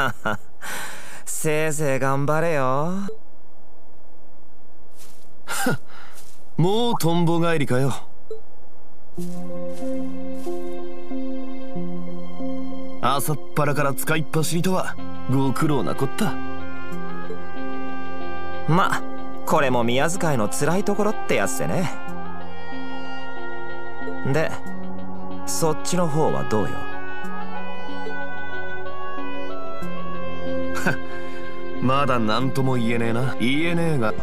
せいぜい頑張れよ。 もうトンボ帰りかよ。朝っぱらから使いっ走りとはご苦労なこった。 ま、これも宮遣いの辛いところってやつでね。で、そっちの方はどうよ。 まだ何とも言えねえな。言えねえが、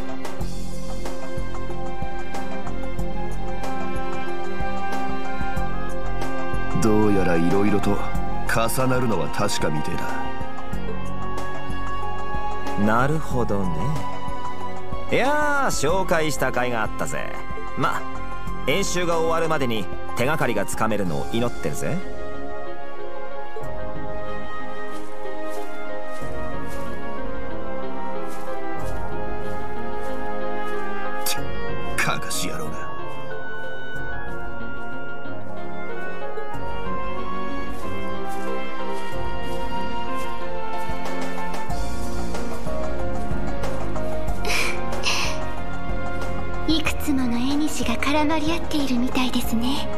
どうやら色々と重なるのは確かみてえだ。 なるほどね。いやー、紹介した甲斐があったぜ。ま、演習が終わるまでに手がかりがつかめるのを祈ってるぜ。 かかし野郎が。 いくつもの縁が絡まり合っているみたいですね。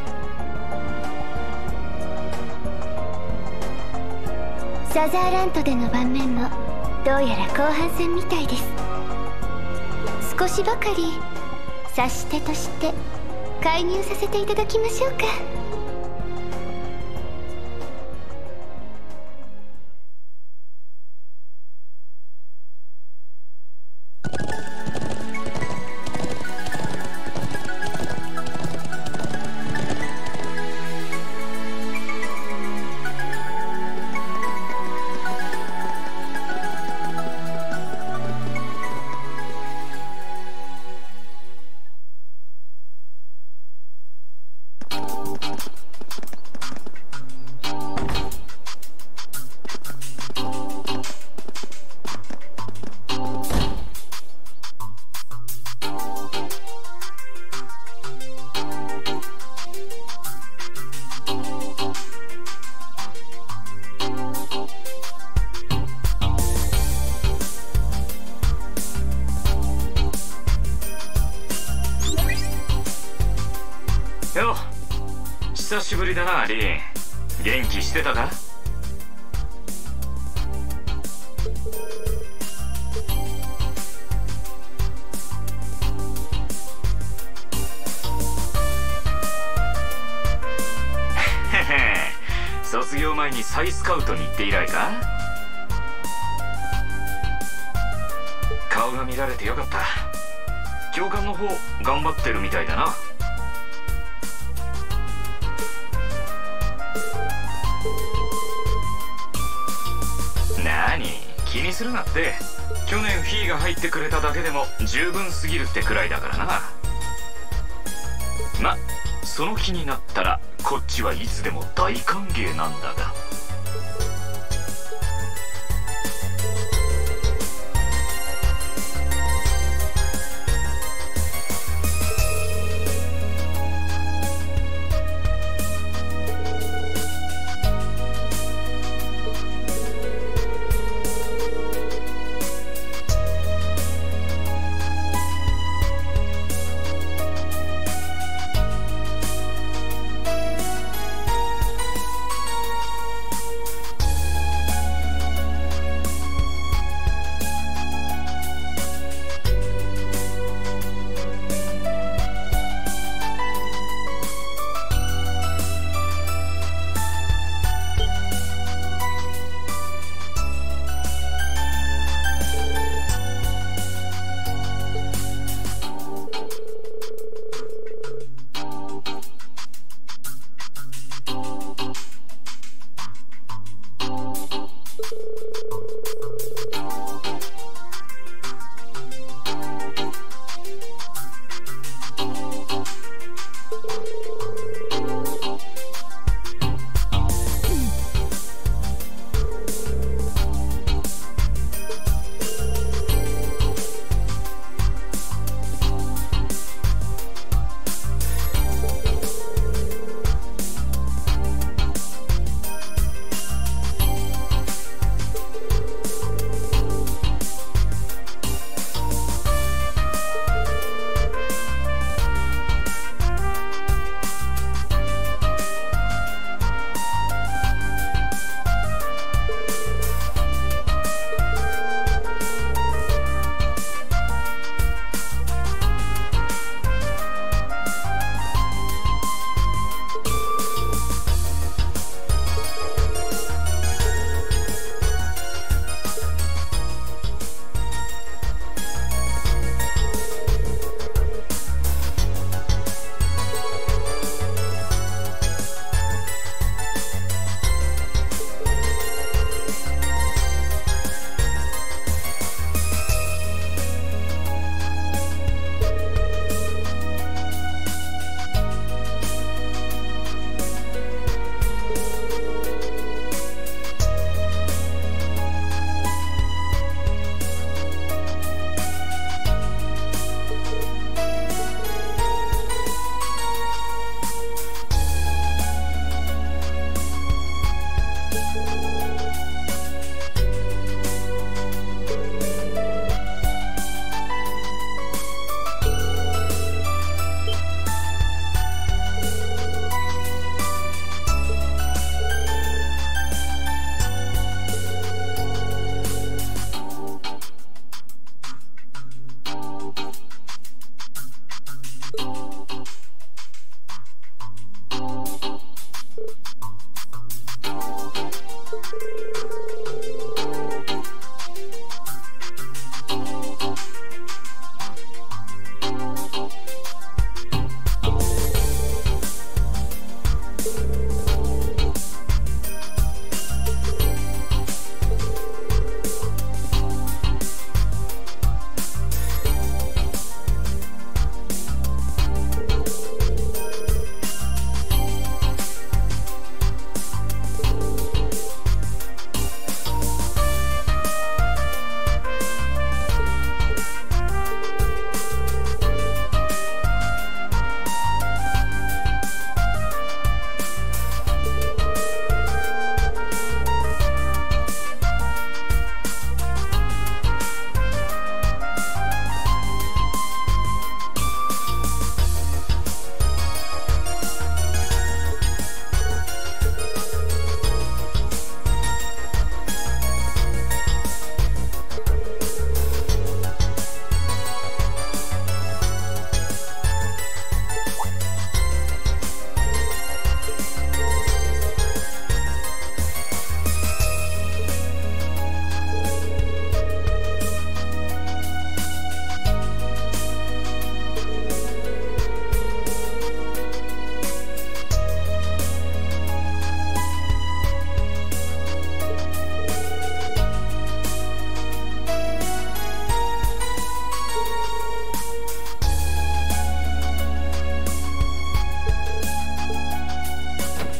サザーラントでの盤面もどうやら後半戦みたいです。少しばかり指し手として介入させていただきましょうか。 よ、久しぶりだな、リン。元気してたか？卒業前に再スカウトに行って以来か？顔が見られてよかった。教官の方頑張ってるみたいだな。なに気にするなって。去年フィーが入ってくれただけでも十分すぎるってくらいだからな。ま、その気になったらこっちはいつでも大歓迎なんだが。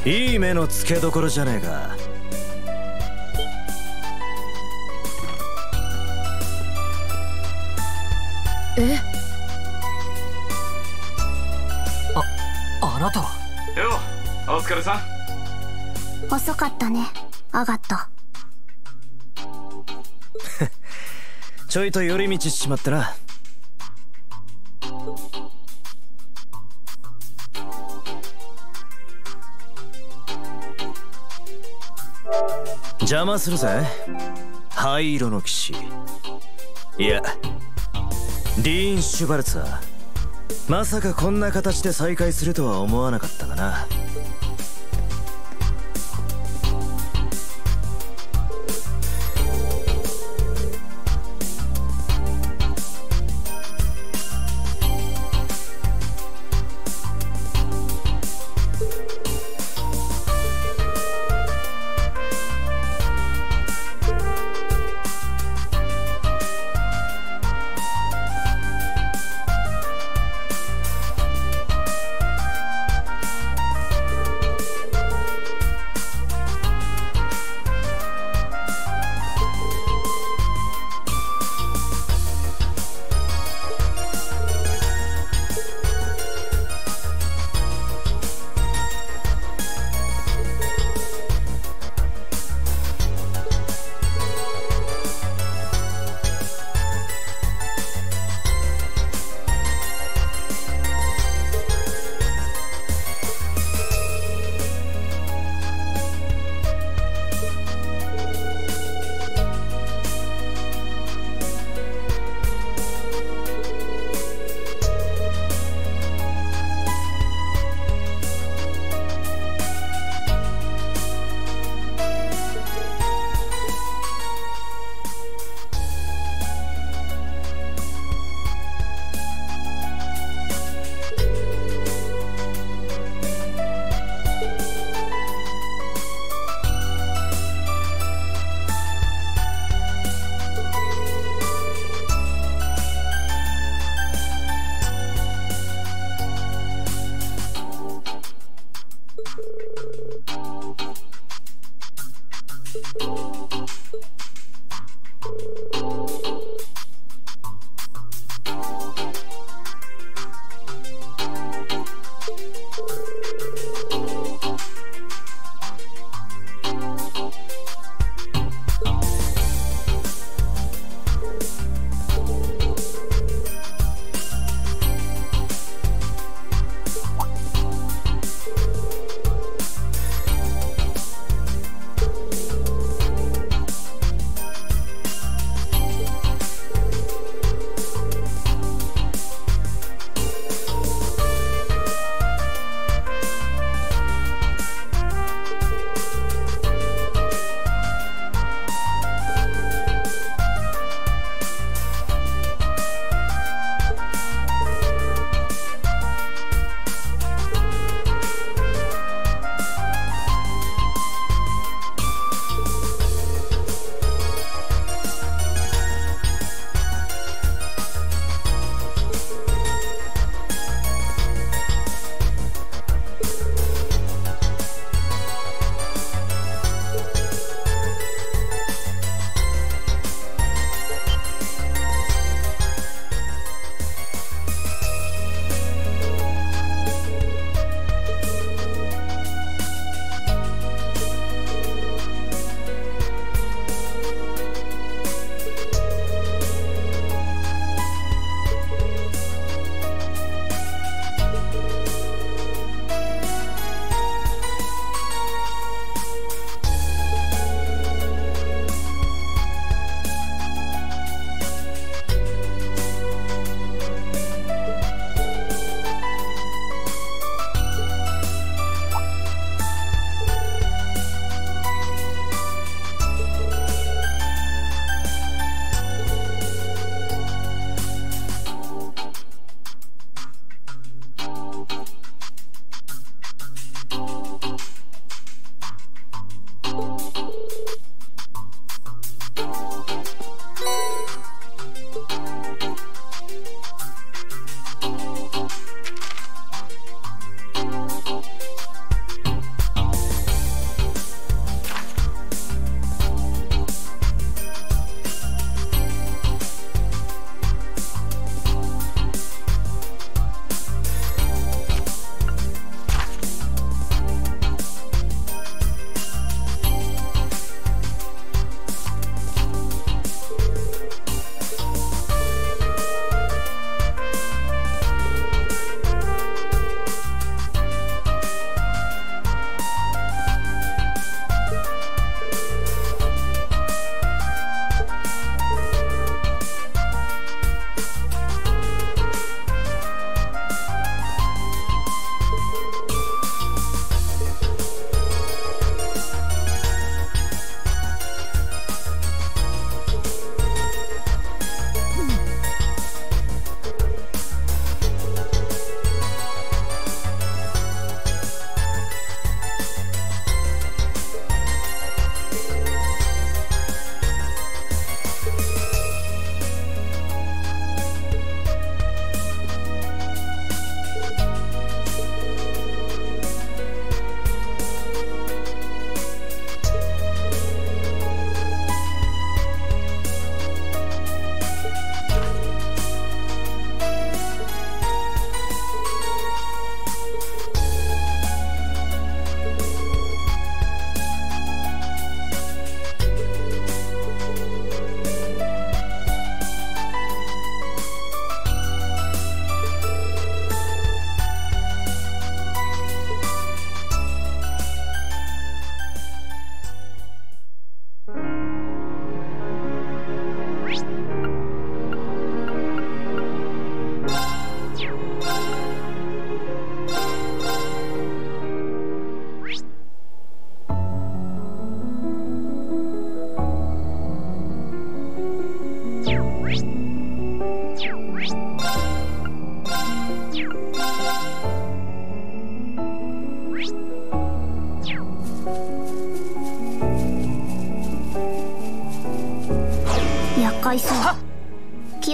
いい目の付けどころじゃねえか。 え？あなたは。 よう、お疲れさん。 遅かったね、アガット。 ちょいと寄り道しちまったな。邪魔するぜ、灰色の騎士。いや、ディーン・シュバルツァー。まさかこんな形で再会するとは思わなかったがな。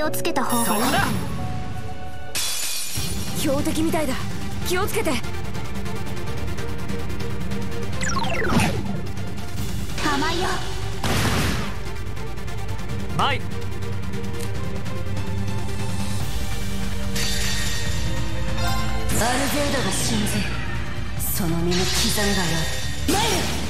をつけた方がいいかも。 標的みたいだ。気をつけて。 甘いよ。 マイ。 アルゼードが死んず、その身に刻みがよい。マイル。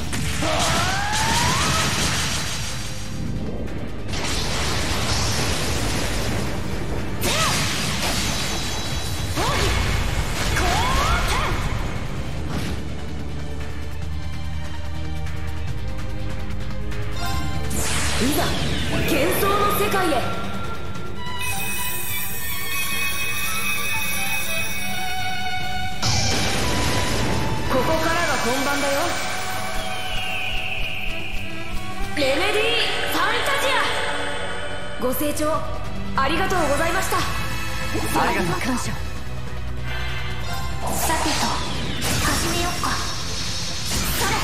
いざ幻想の世界へ。ここからが本番だよ。レメディー・ファンタジア。ご清聴ありがとうございました。 ありがとう。 感謝。 さてと始めよっか。それ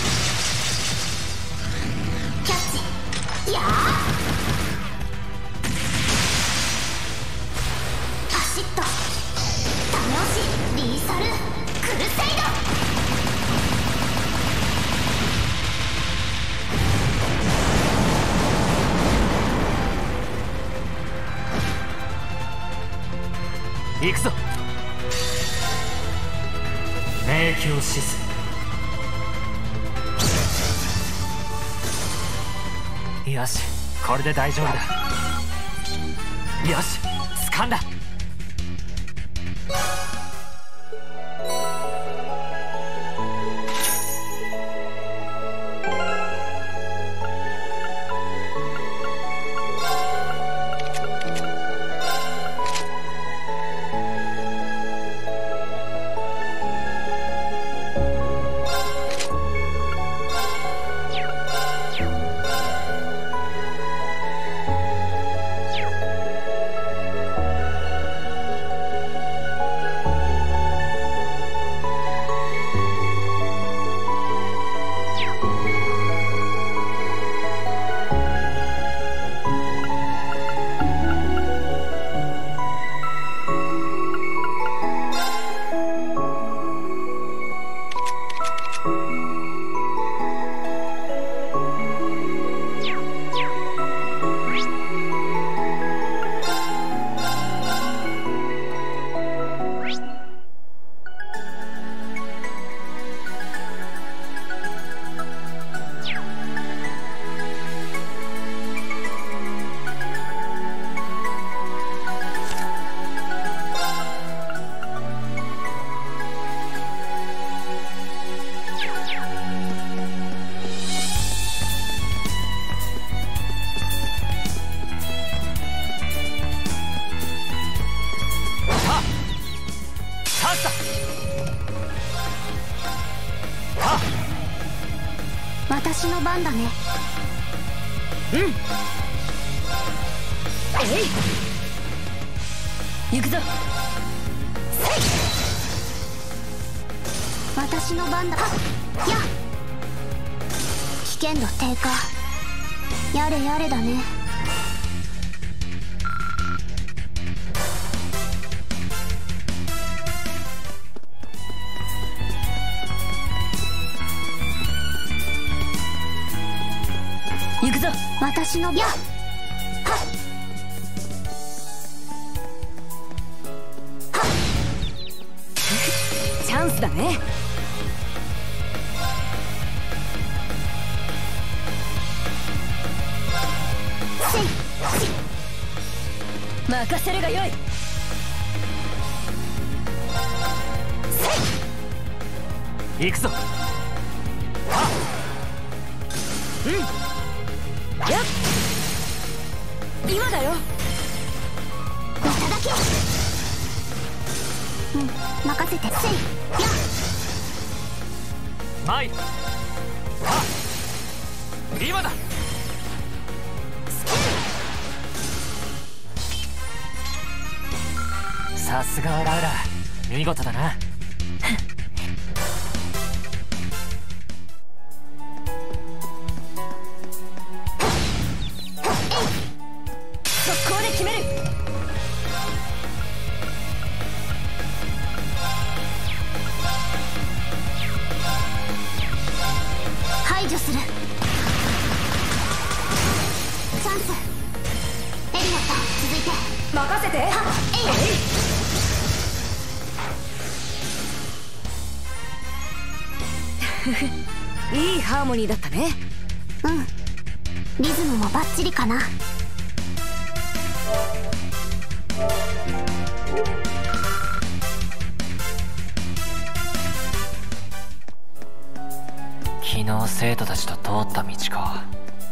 キャッチ。やーパシッとダメ押しリーサルクルセイド。 行くぞ。明鏡止水。よし、これで大丈夫だ。よし、掴んだ。 私の番だね。 行くぞ。 私の番だ。や危険度低下。やれやれだね。 行くぞ。 私の番。 チャンスだね。任せるがよい。 行くぞ。 やっ今だよ。 いただき。任せて。せいやマイ。今だ。さすがはラウラ、見事だな。 速攻で決める。 除する。チャンス。エリアット続いて。 任せて。はっ、いいハーモニーだったね。 うん、リズムもバッチリかな。 昨日生徒たちと通った道か。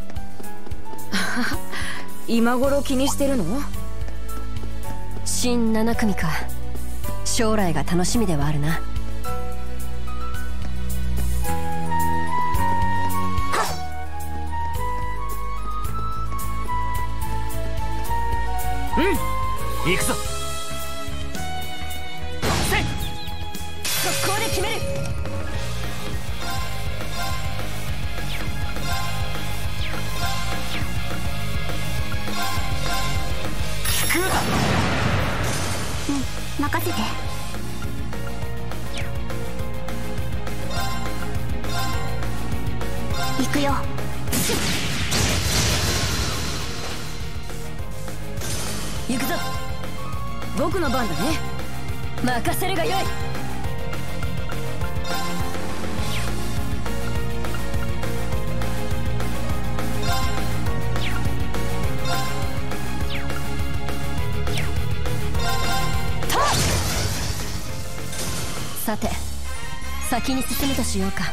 今頃気にしてるの？ 新7組か。将来が楽しみではあるな。 うん、行くぞ。せい、 速攻で決める。 聞くだ。 うん、任せて。行くよ。 行くぞ。 僕の番だね。 任せるがよい。さて、先に進むとしようか。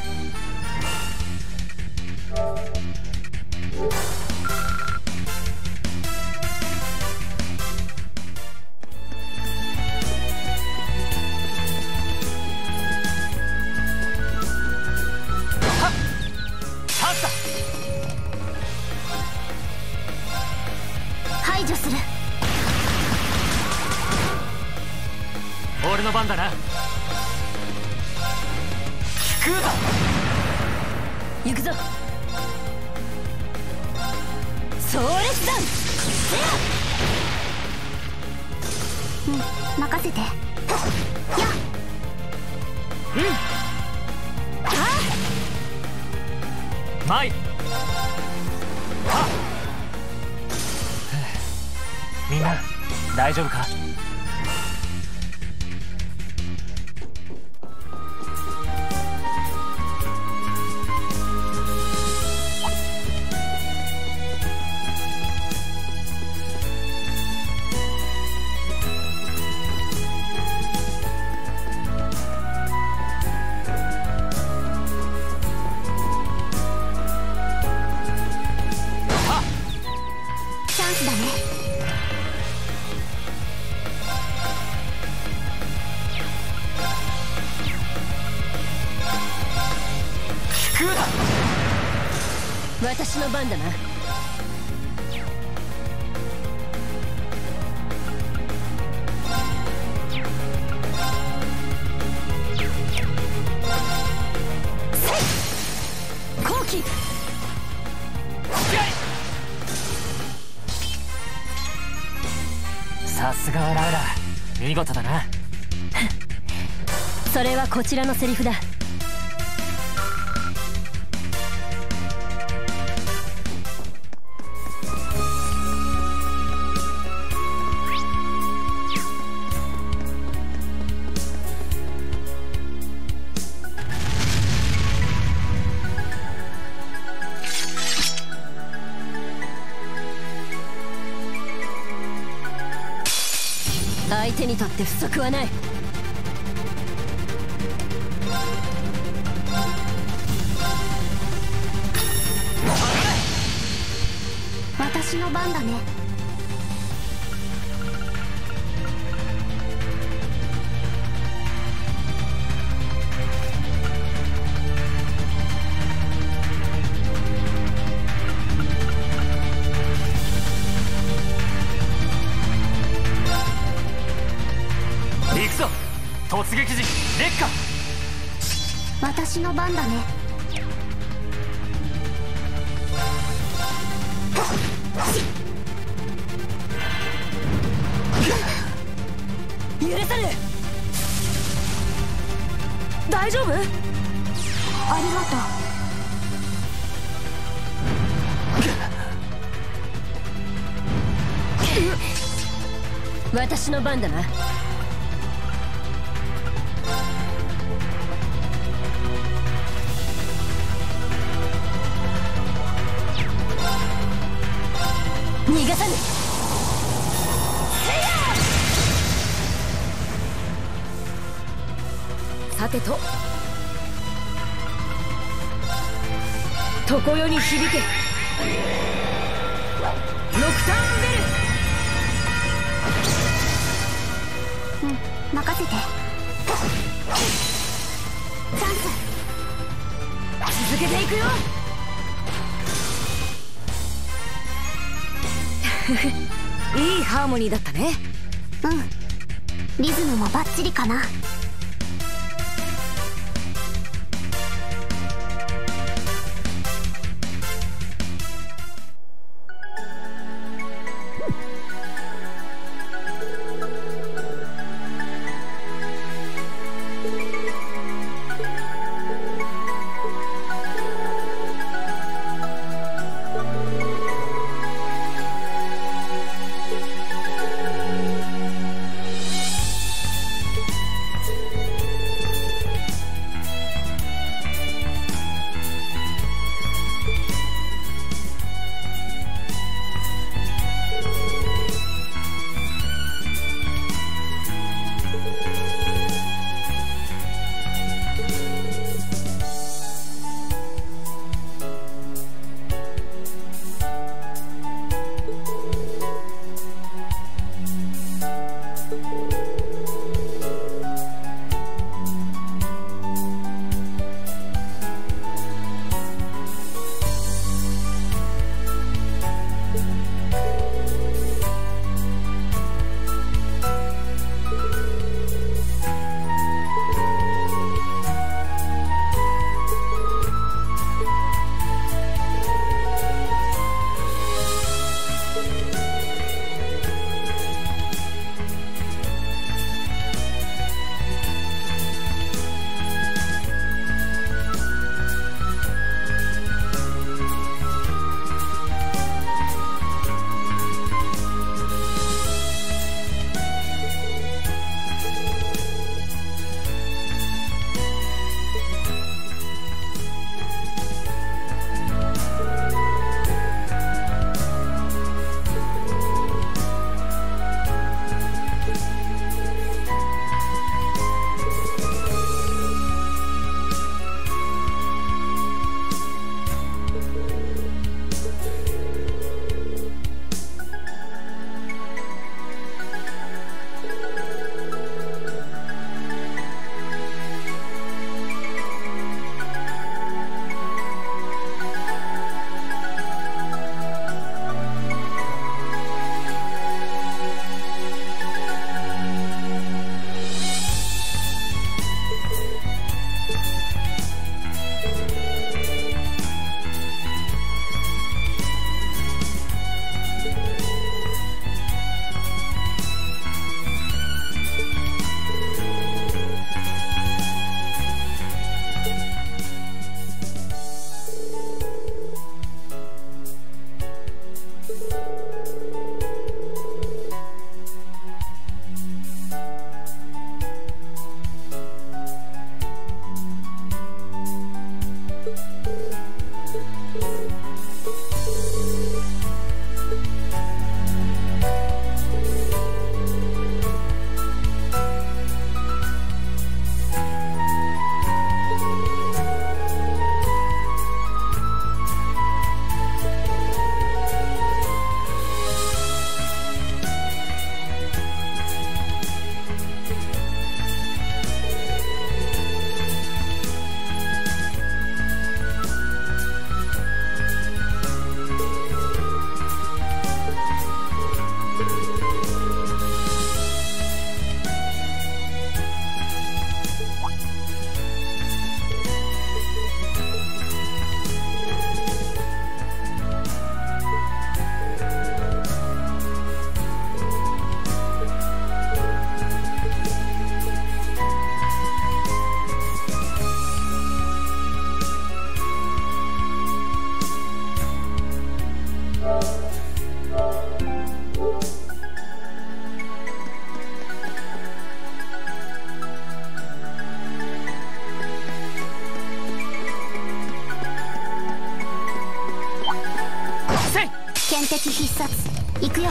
排除する。 俺の番だな。聞くだ。 行くぞ。壮烈弾。 うん、任せて。やっ。 うん。マイ。はっ。みんな大丈夫か？ チャンスだね。 聞くだ。 私の番だな。後期。 さすがはラウラ、見事だな。 それはこちらのセリフだ。相手にとって不足はない。 私の番だね。 行くぞ、突撃時烈火。 私の番だね。 許さぬ。大丈夫？ ありがとう。 私の番だな。逃がさぬ。 さてと常世に響けノクターンベル。 任せて。チャンス。 続けていくよ。いいハーモニーだったね。 リズムもバッチリかな。 最適必殺行くよ。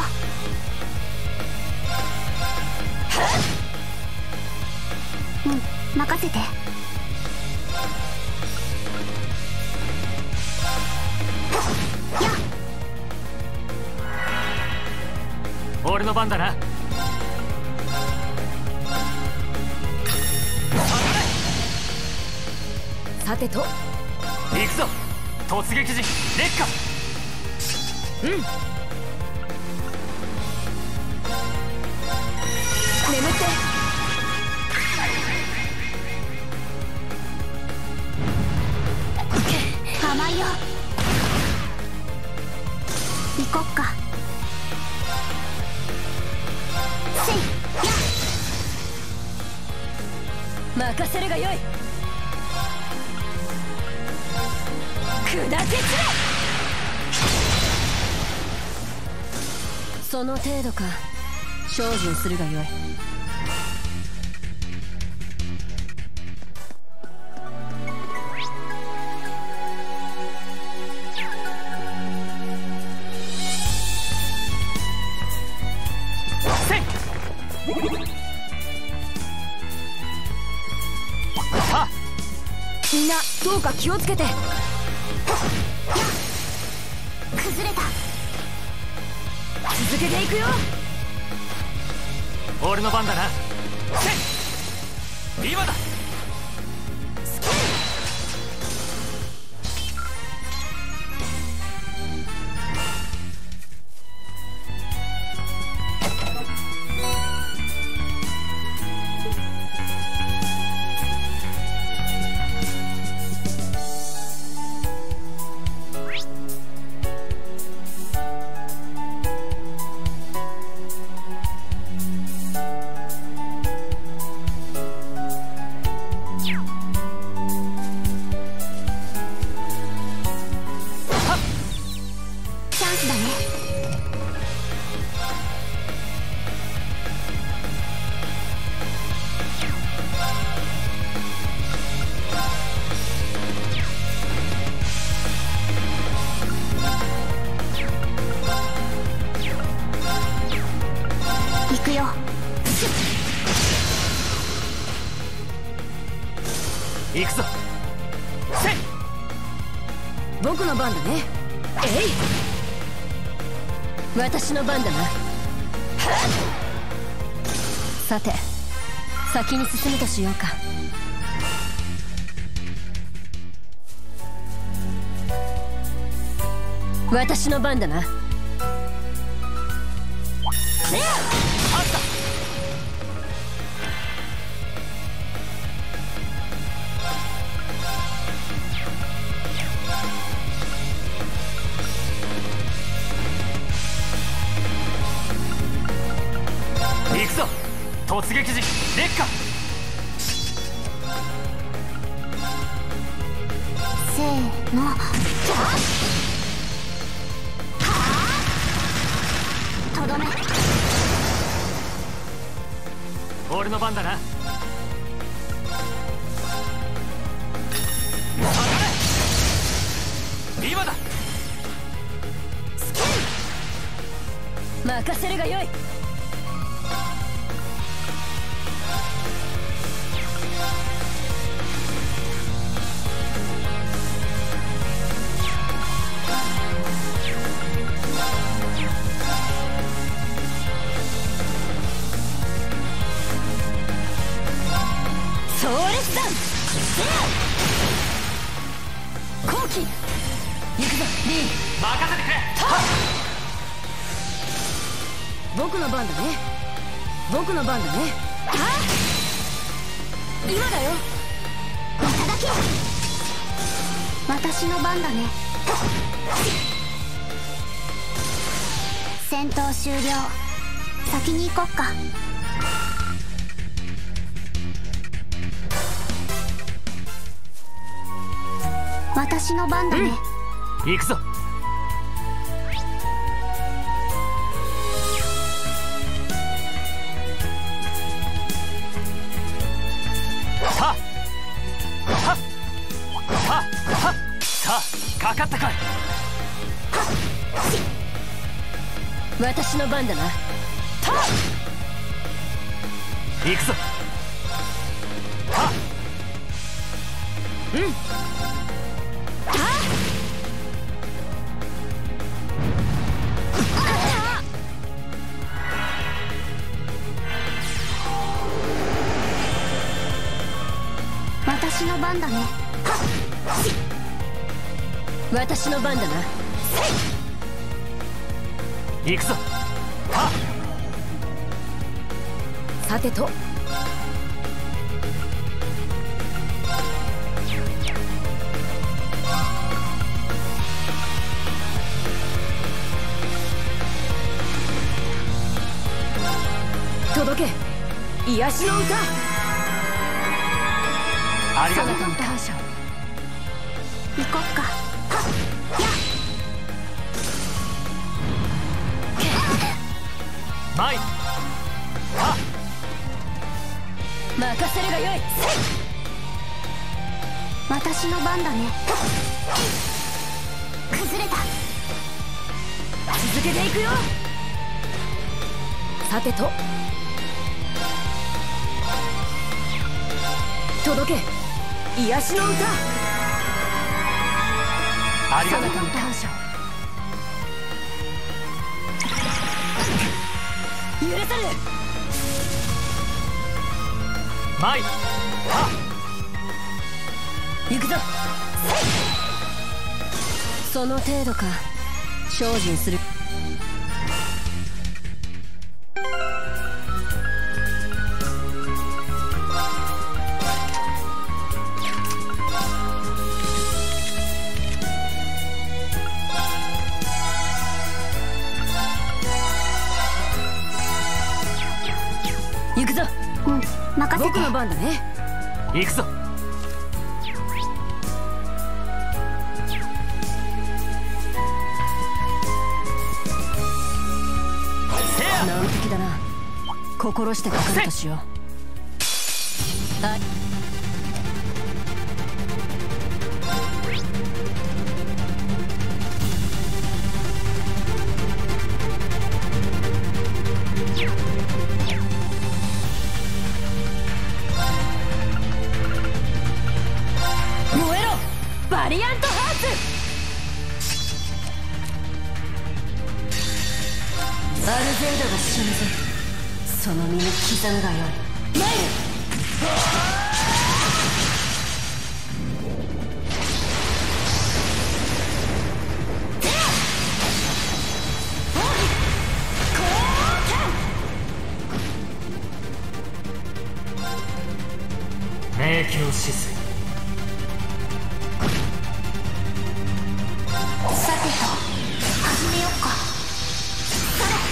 うん、任せて。 俺の番だな。 さてと行くぞ突撃時烈火。 うん。眠って。 甘いよ。行こっか。せいや任せるがよい。 砕け散れ。 その程度か。精進するがよい。 せい。はっ。 みんなどうか気をつけて。 崩れた。 続けていくよ。 俺の番だな。せい。今だ。 チャンスだね。行くよ。 行くぞ。せい。 僕の番だね。えい。 私の番だな。さて先に進むとしようか。私の番だな。 行くぞ突撃時烈火。 せーの。とどめ。 俺の番だな。今だ。 任せるがよい。 壮烈弾。後期。行くぞリー。 任せてくれ。 僕の番だね。僕の番だね。今だよ。 いただき。私の番だね。戦闘終了。先に行こっか。私の番だね。 行くぞ。はっはっはっはっ。さあかかったかい。 私の番だな。 行くぞ。 私の番だね。 私の番だな。 行くぞ。 さてと。届け癒しの歌。 ありがとう。 そなたに感謝を。 行こっか。 マイ任せるがよい。 私の番だね。崩れた。 続けていくよ。さてと。届け癒しの歌。 ありがとう。 そなたに感謝を。許さぬ。 マイ行くぞ。その程度か。精進する。行くぞ。 うん、任せて。 僕の番だね。 行くぞ。 難敵だな。心してかかるとしよう。はい。 燃えろバリアントハーツ。 アルゼイドが死ぬぞ。その身に刻むがよい。参る。 明鏡止水。 さてと始めよっか。それ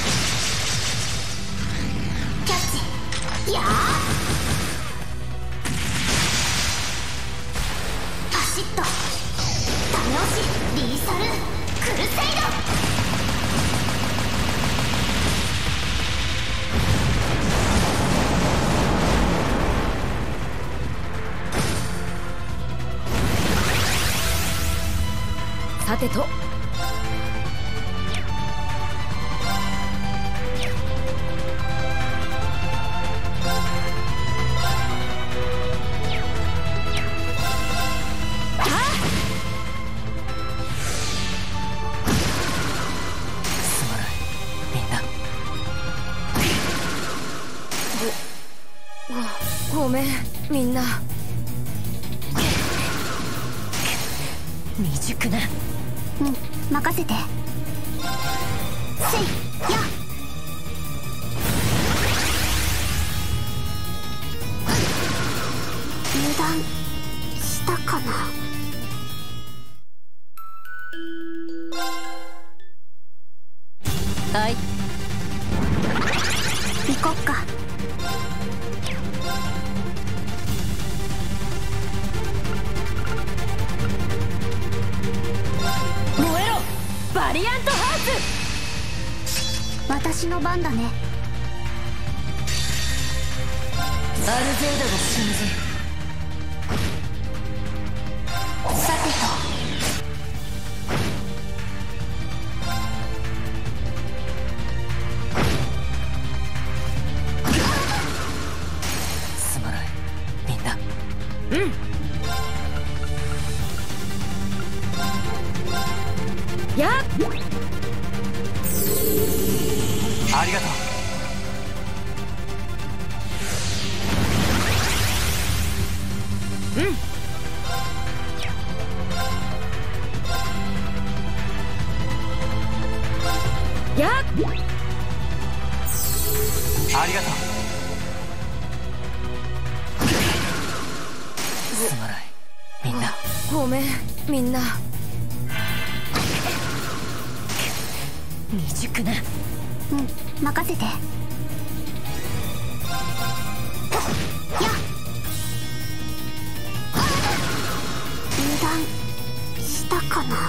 キャッチ。やーパシッとダメ押しリーサルクルセイド。 さてと。 すまないみんな。 ごめんみんな。 未熟な。 うん、任せて。せいや油断したかな。 はい。 行こっか。 燃えろバリアントハーツ。 私の番だね。 アルゼイドが死ぬぞ。 さてと。 ありがとう。 やっありがとう。 すまないみんな。 ごめんみんな。 未熟な。 任せて。やっ油断したかな。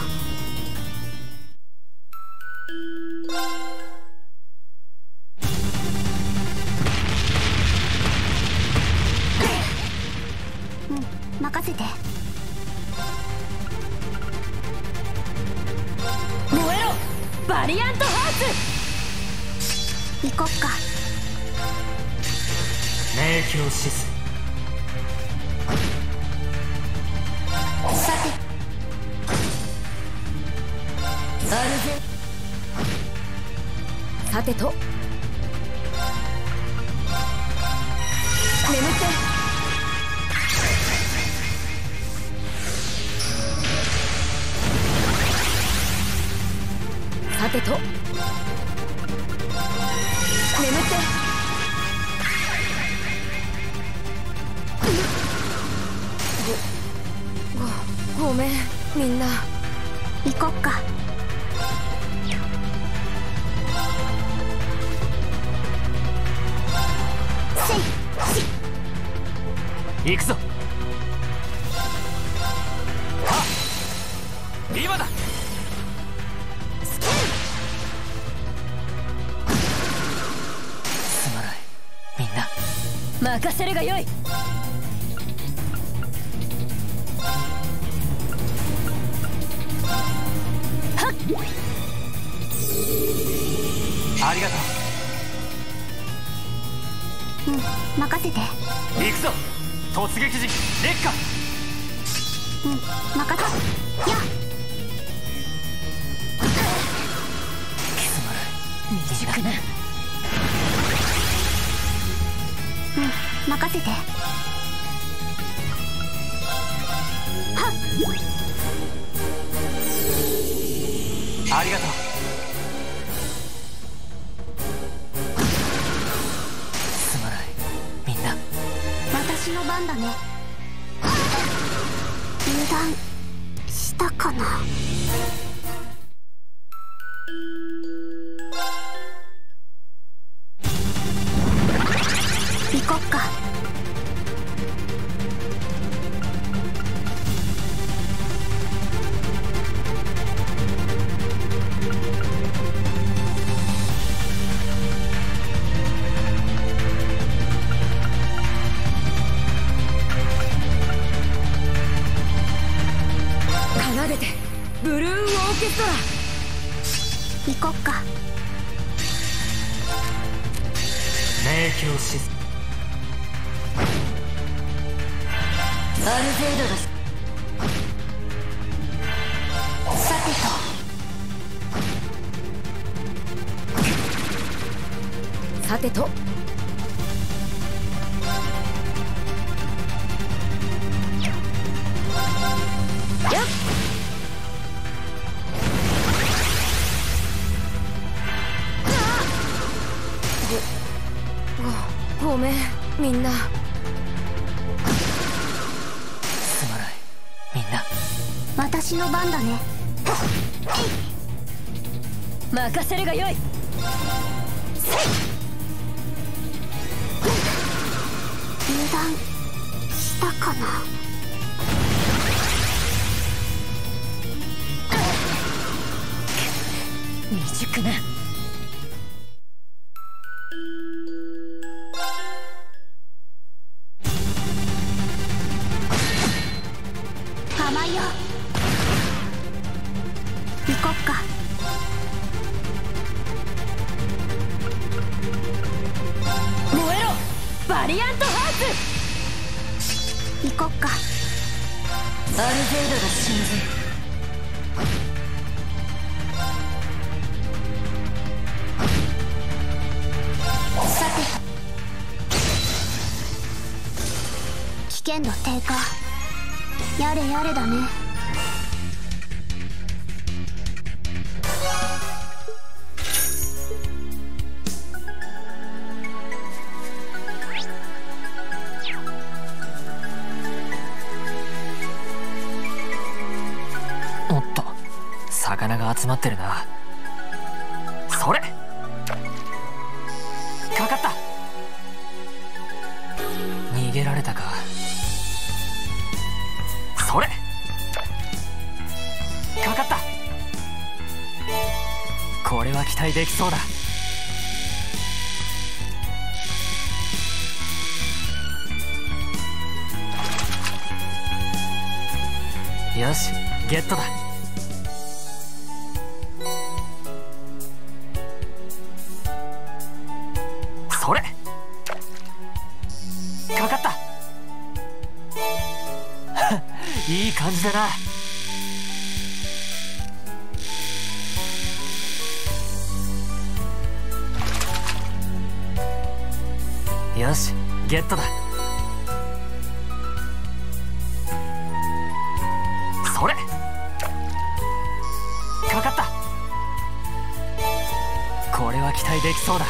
任せて。 燃えろバリアントハーツ。 行こっか。 明鏡止水。 さてアルゼさてと眠ってさてと眠ってごめんみんな。 行こっか。 行くぞ。はっ今だ。 すまないみんな。任せるがよい。 ありがと任せて。 う。行くぞ突撃時烈火。 任せ。やっすまない未熟な。 任せて。はっありがとう。 すまないみんな。 私の番だね。油断したかな。行こっか。 奏でてブルーンオーケストラ。 行こっか。 明鏡止水。 アルゼードがさてと。 さてとやっごめんみんな。 すまないみんな。 私の番だね。 任せるがよい。 油断したかな。 未熟な。 甘いよ。行こっか。 燃えろバリアントハー行こっか。 アルゼードが神髄。 はっ。 。 さて危険度低下。やれやれだね。 おっと、魚が集まってるな。それかかった。逃げられたか。それかかった。これは期待できそうだ。よし、ゲットだ。それかかったいい感じだな。よし、ゲットだ。それかかった。これは期待できそうだ。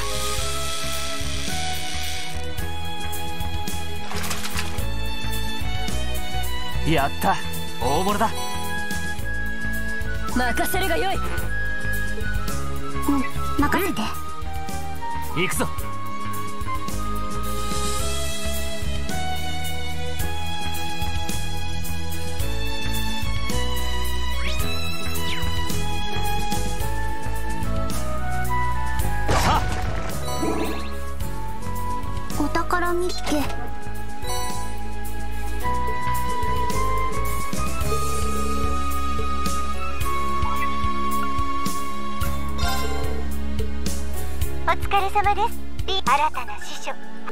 やった、大物だ。 任せるがよい。 任せて。 行くぞ。 お宝見つけ。 お疲れ様です。新たな司書。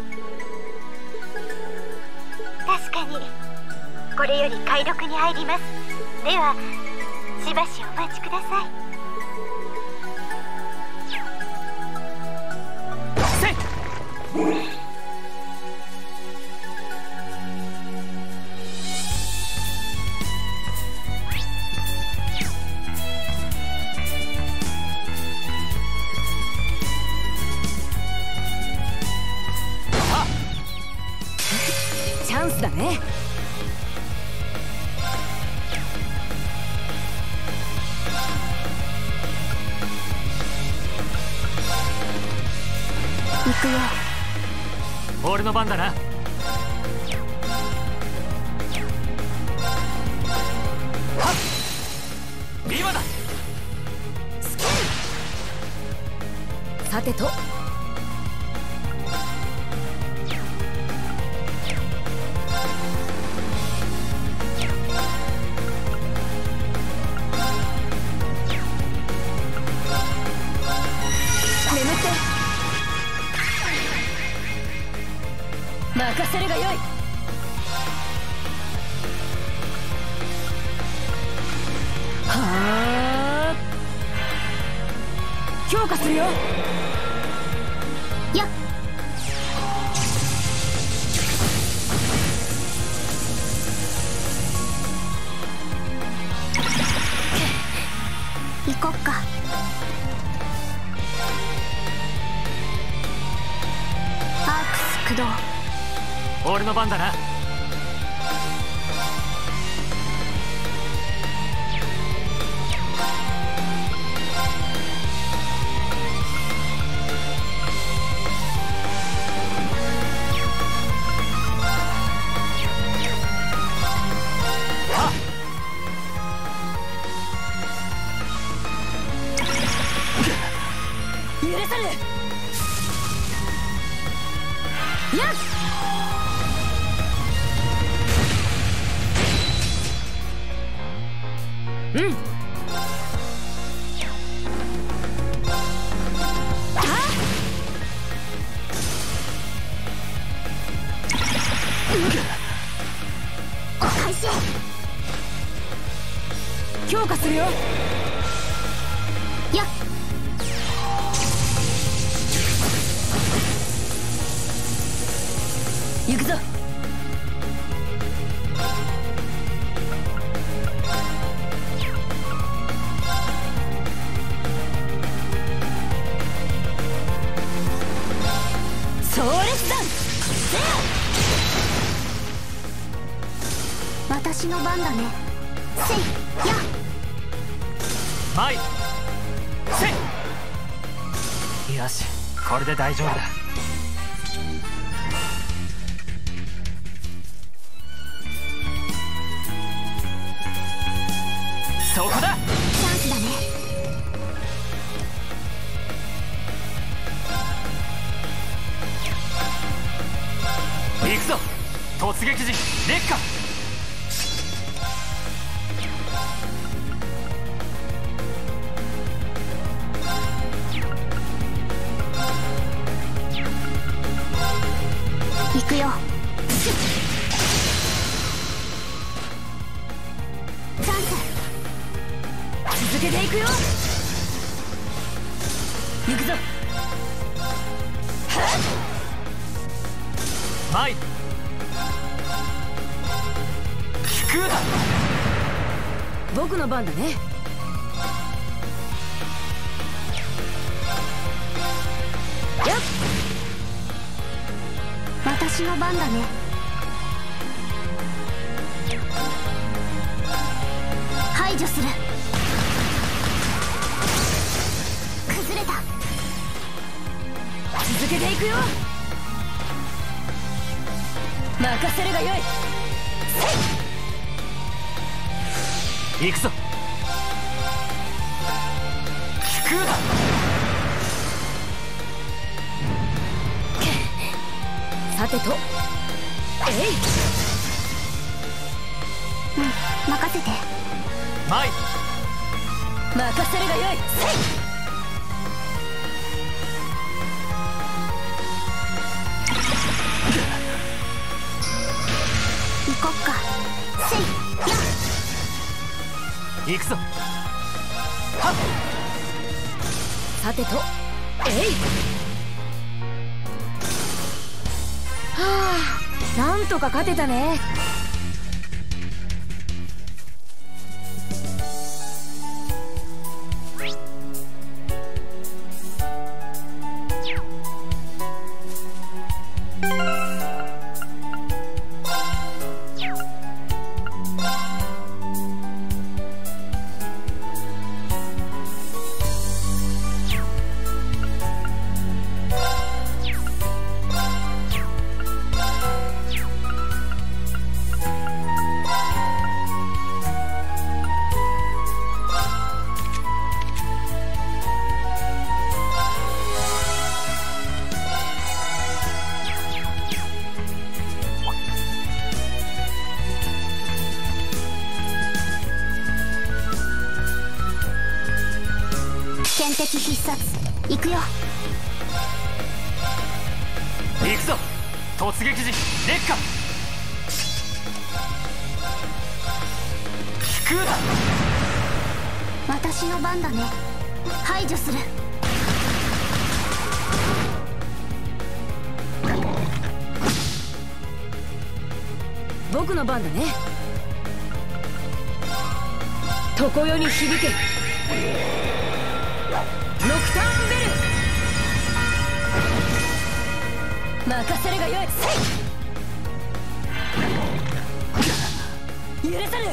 確かにこれより解読に入ります。ではしばしお待ちください。 チャンスだね。 行くよ。 俺の番だな。はっ、今だ。 スキル。さてと任せるがよい。はあ、強化するよ。 やっ。行こっか。アークス駆動。 俺の番だな。 許さぬ。やっ。うん。 お返し。 強化するよ。 やっ。 行くぞ。壮烈弾せよ。 私の番だね。せいや前せよし、これで大丈夫だ。そこだ。 チャンスだね。 行くぞ突撃時烈火。 行くよ。チャンス。 続けていくよ。行くぞ。 前飛空だ。 僕の番だね。やっ私の番だね。排除する。崩れた。 続けていくよ。任せるがよい。 行くぞ飛空だ。 さてと任せて。 前任せるがよい。 行こっか。せいや行くぞ。 さてとはあ、なんとか勝てたね。 天敵必殺。行くよ。 行くぞ突撃時烈火。飛空だ。 私の番だね。排除する。 僕の番だね。常世に響けノクターンベル。任せるがよい。許さぬ。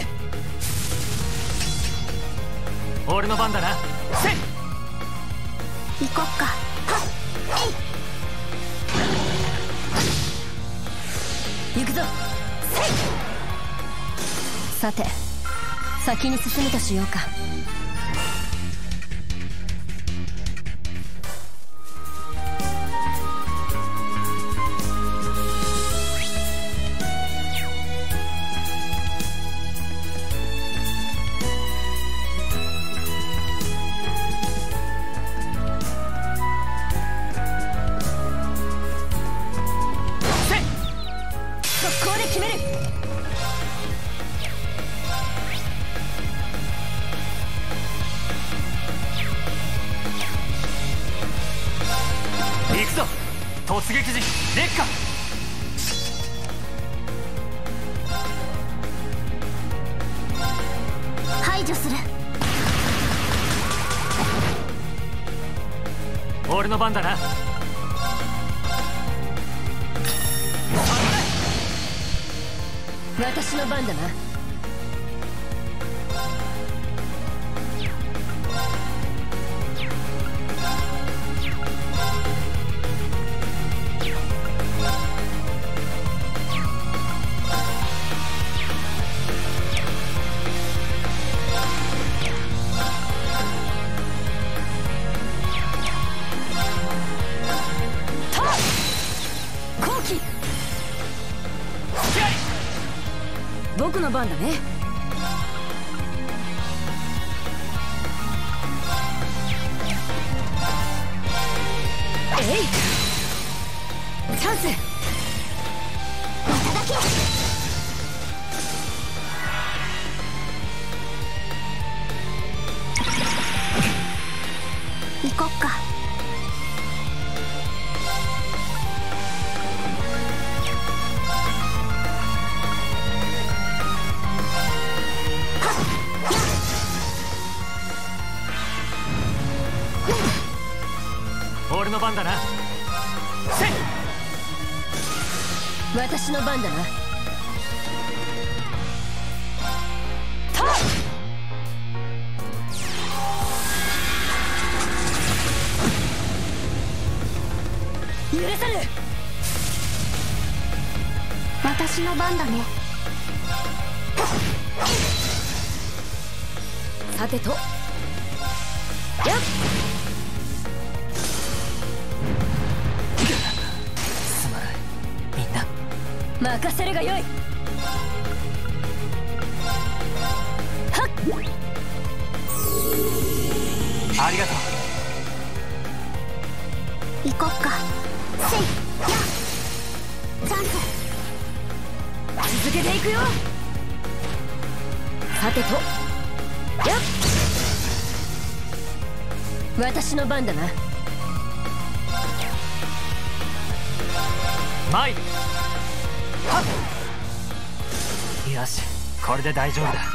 俺の番だな。せい行こっか。はっ行くぞ。さて先に進むとしようか。速攻で決める。 行くぞ突撃時烈火。 排除する。 俺の番だな。 私の番だな。僕の番だね。えい、チャンス。 まただけ。行こっか。 俺の番だな。せい。 私の番だな。た許さぬ。 私の番だね。 さてと、やっ。任せるがよい。はっ、 ありがとう。行こっか。せいやチャンス。 続けていくよ。さてと、やっ。私の番だな。 参る。よし、これで大丈夫だ。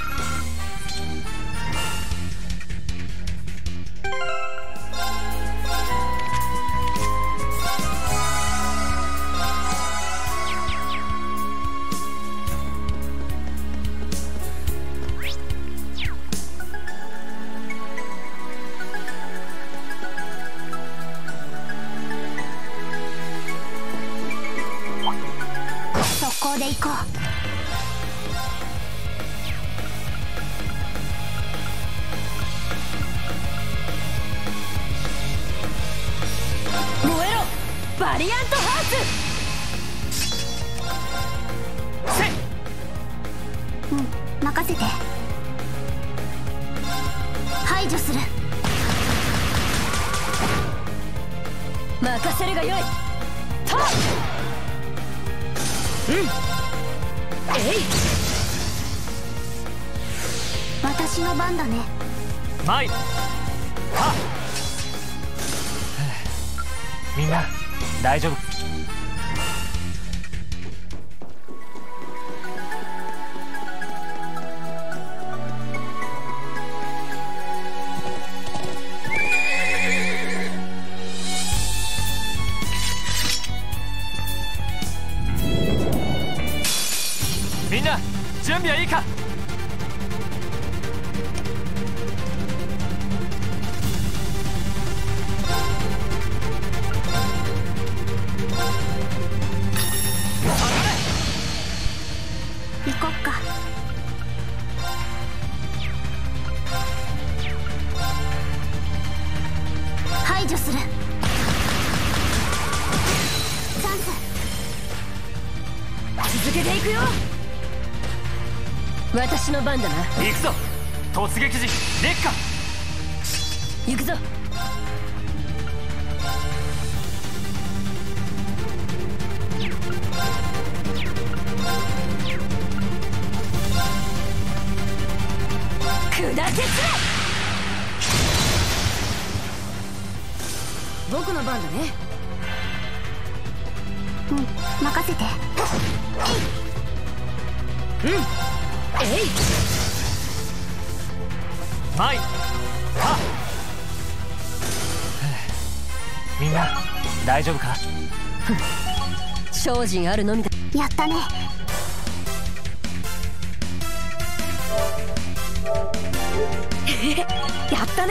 速攻で行こう。 バリアントハーツ。 せい。 うん、任せて。排除する。 任せるがよい。と、うん、えい。 私の番だね。 参る。はっ。みんな大丈夫。みんな準備はいいか。 行こっか。排除する。チャンス。 続けていくよ。私の番だな。 行くぞ。突撃時烈火。 行くぞ。砕け散れ。僕の番だね。 うん、任せて。 うん、えい。 前はっみんな大丈夫か？ 精進あるのみだ。 やったね。 やったね。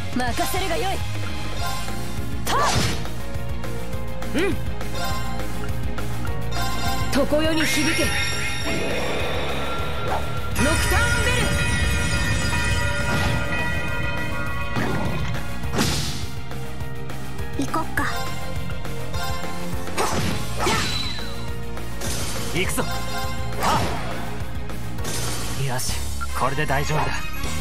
任せるがよい。 常世に響け。ノクターンベル。 行こっか。 行くぞ。よし、これで大丈夫だ。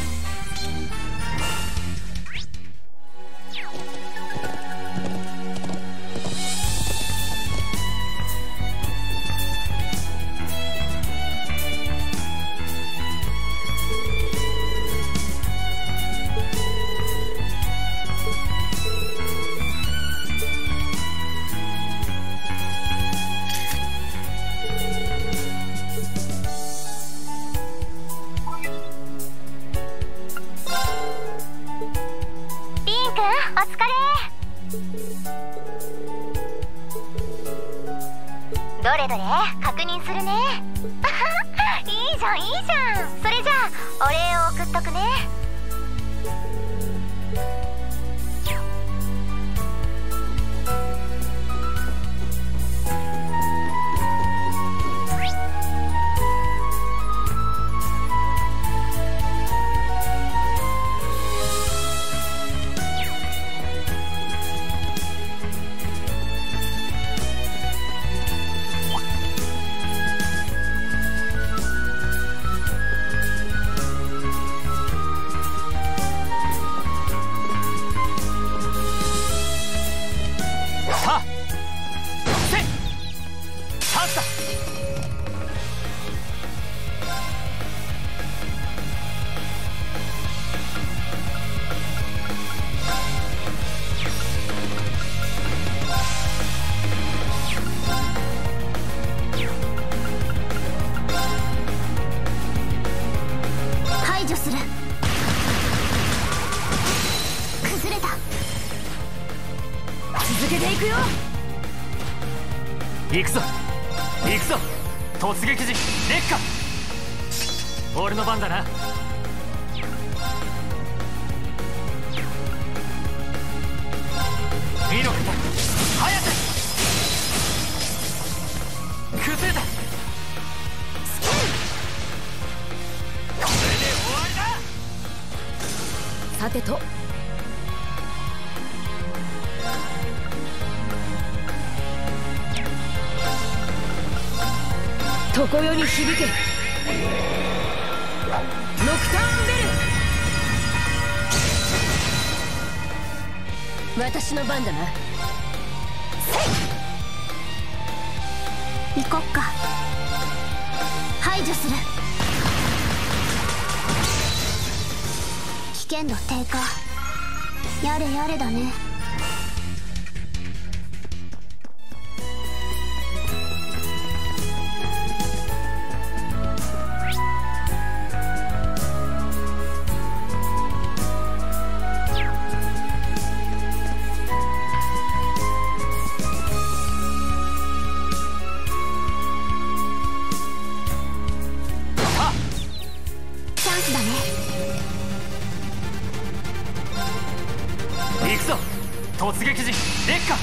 お疲れ。どれどれ確認するね。いいじゃんいいじゃん。それじゃあお礼を送っとくね。 行くぞ行くぞ。突撃時烈火。俺の番だな。見ろ早く崩れた。スキルこれで終わりだ。 さてと常世に響け。ノクターンベル。 私の番だな。 行こっか。排除する。危険度低下。やれやれだね。 行くぞ突撃時烈火。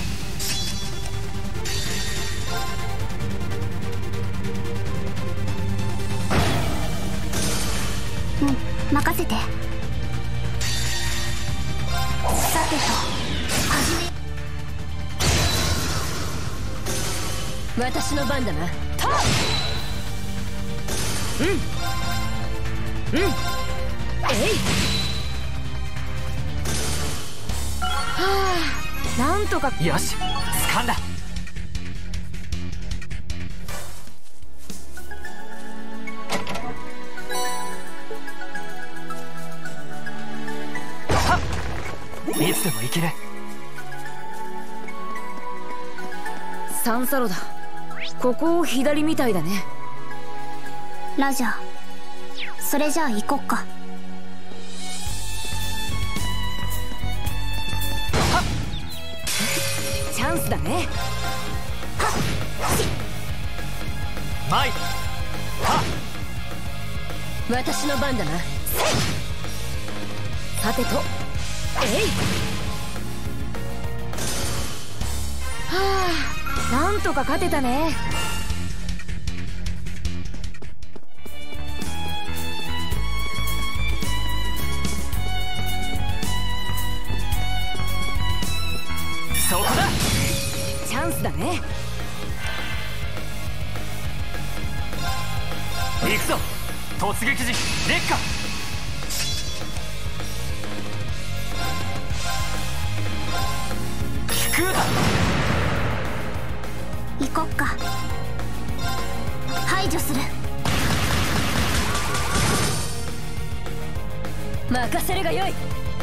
任せて。さてと始め。 私の番だな。 えい。なんとか。 よし掴んだ。いつでも行ける。 サンサロだ。ここを左みたいだね。 ラジャー、それじゃあ行こっか。 チャンスだね。 マイ私の番だな。 さてとえい。はあ、なんとか勝てたね。 そこだ。 チャンスだね。 行くぞ突撃時烈火。飛空だ。 行こっか。排除する。 任せるがよい。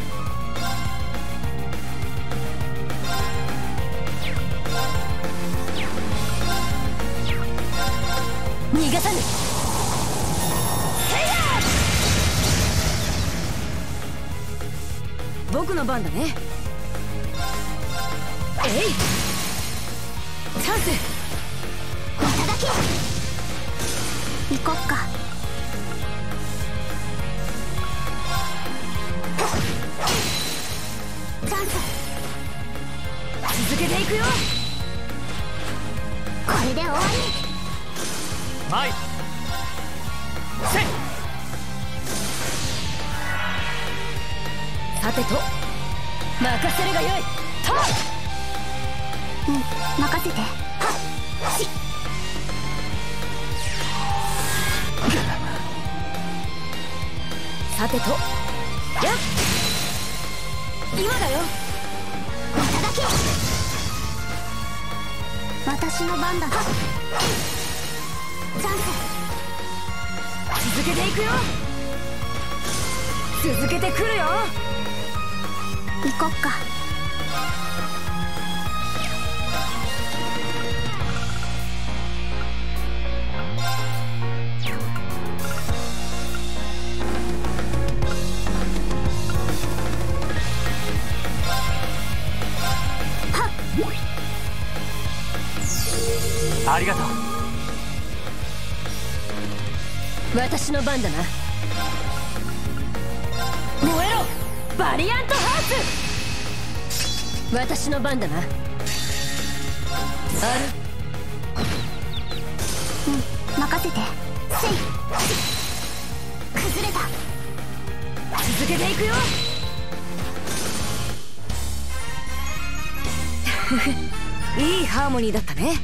逃がさぬ。 僕の番だね。えい。チャンス。 いただき。行こっか。チャンス。 続けていくよ。 これで終わり。 前せい。 さてと任せるがよい。と任せて。はっし。 さてとやっ今だよ。 いただき。私の番だ。はっチャンス。 続けていくよ。続けてくるよ。 行こっか。 ありがとう。 私の番だな。燃えろバリアントハウス。私の番だな。ある。 任せて。せい。崩れた。 続けていくよ。いいハーモニーだったね。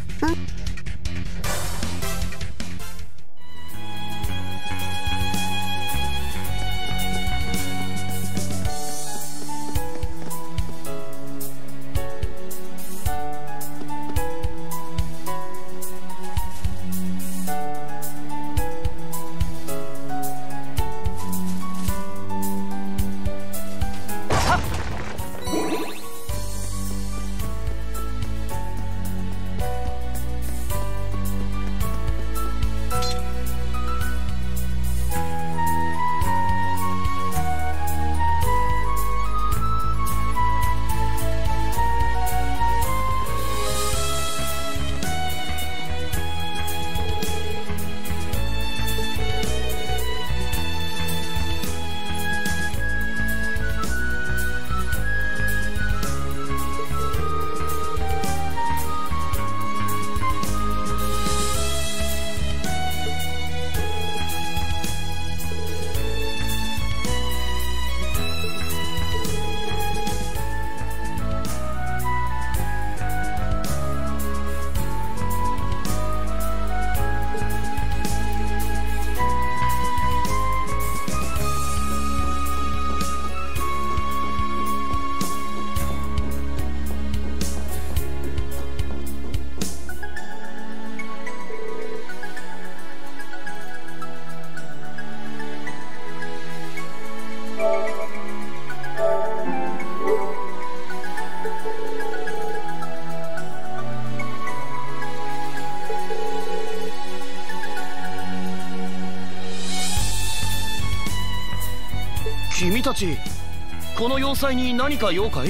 君たちこの要塞に何か用かい？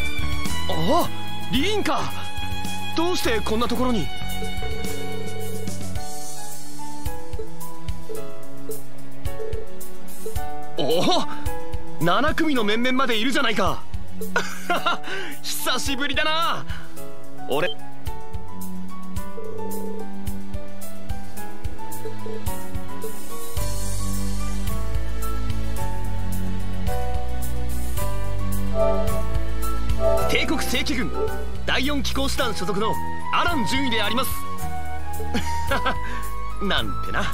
ああ、リーンか。どうしてこんなところに？ お、7組の面々までいるじゃないか。久しぶりだな。俺帝国正規軍第4機甲師団所属のアラン準尉であります。なんてな。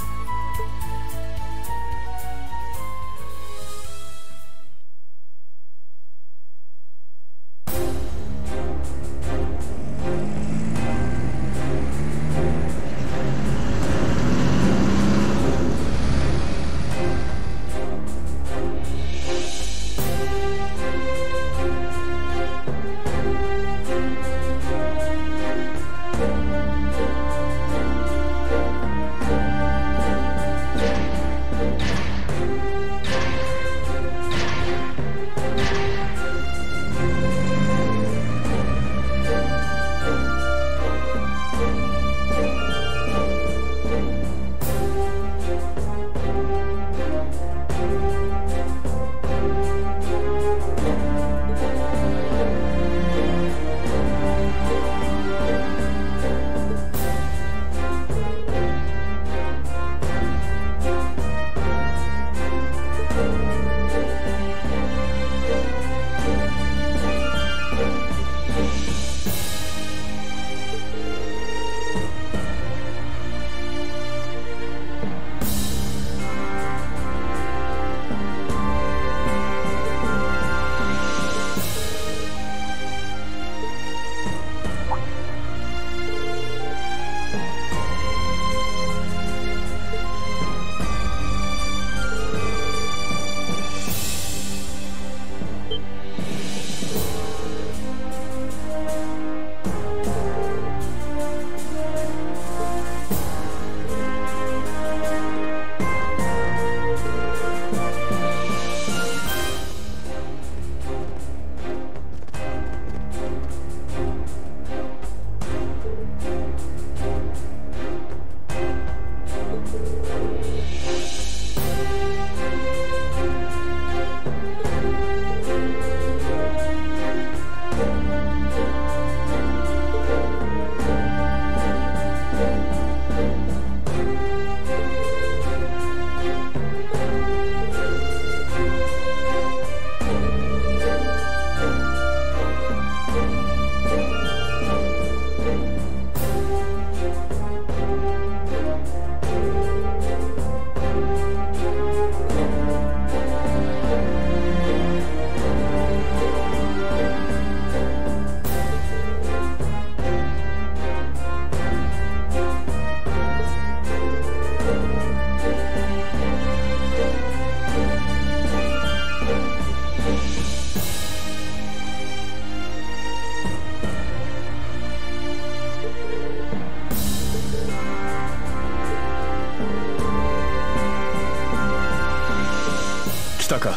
来たか。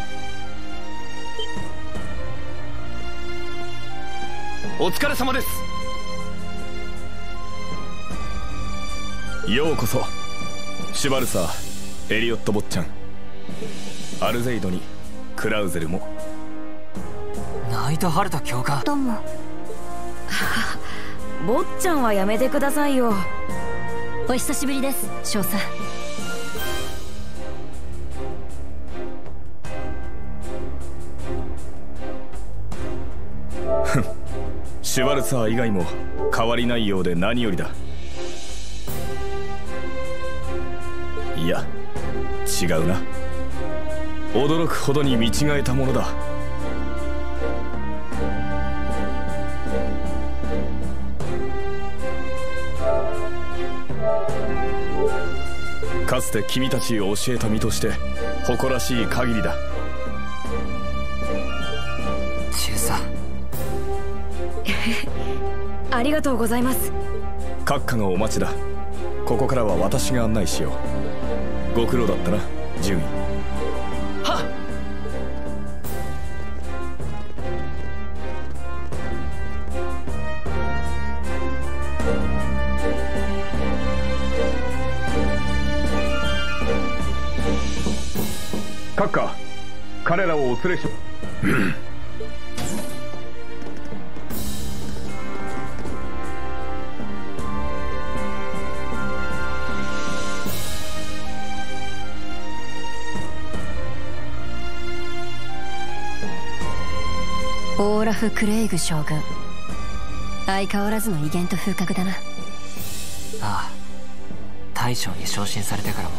お疲れ様です。ようこそシュバルサー、エリオット坊ちゃん、アルゼイドにクラウゼルも。 ナイトハルト教官。 どうも。 坊ちゃんはやめてくださいよ。 お久しぶりです少佐。 シュバルツァー以外も変わりないようで何よりだ。いや違うな、驚くほどに見違えたものだ。かつて君たちを教えた身として誇らしい限りだ。 中佐。 ありがとうございます。 閣下がお待ちだ。ここからは私が案内しよう。ご苦労だったな順位。はっ。 閣下、彼らをお連れしオーラフ・クレイグ将軍、相変わらずの威厳と風格だな。 ああ、大将に昇進されてから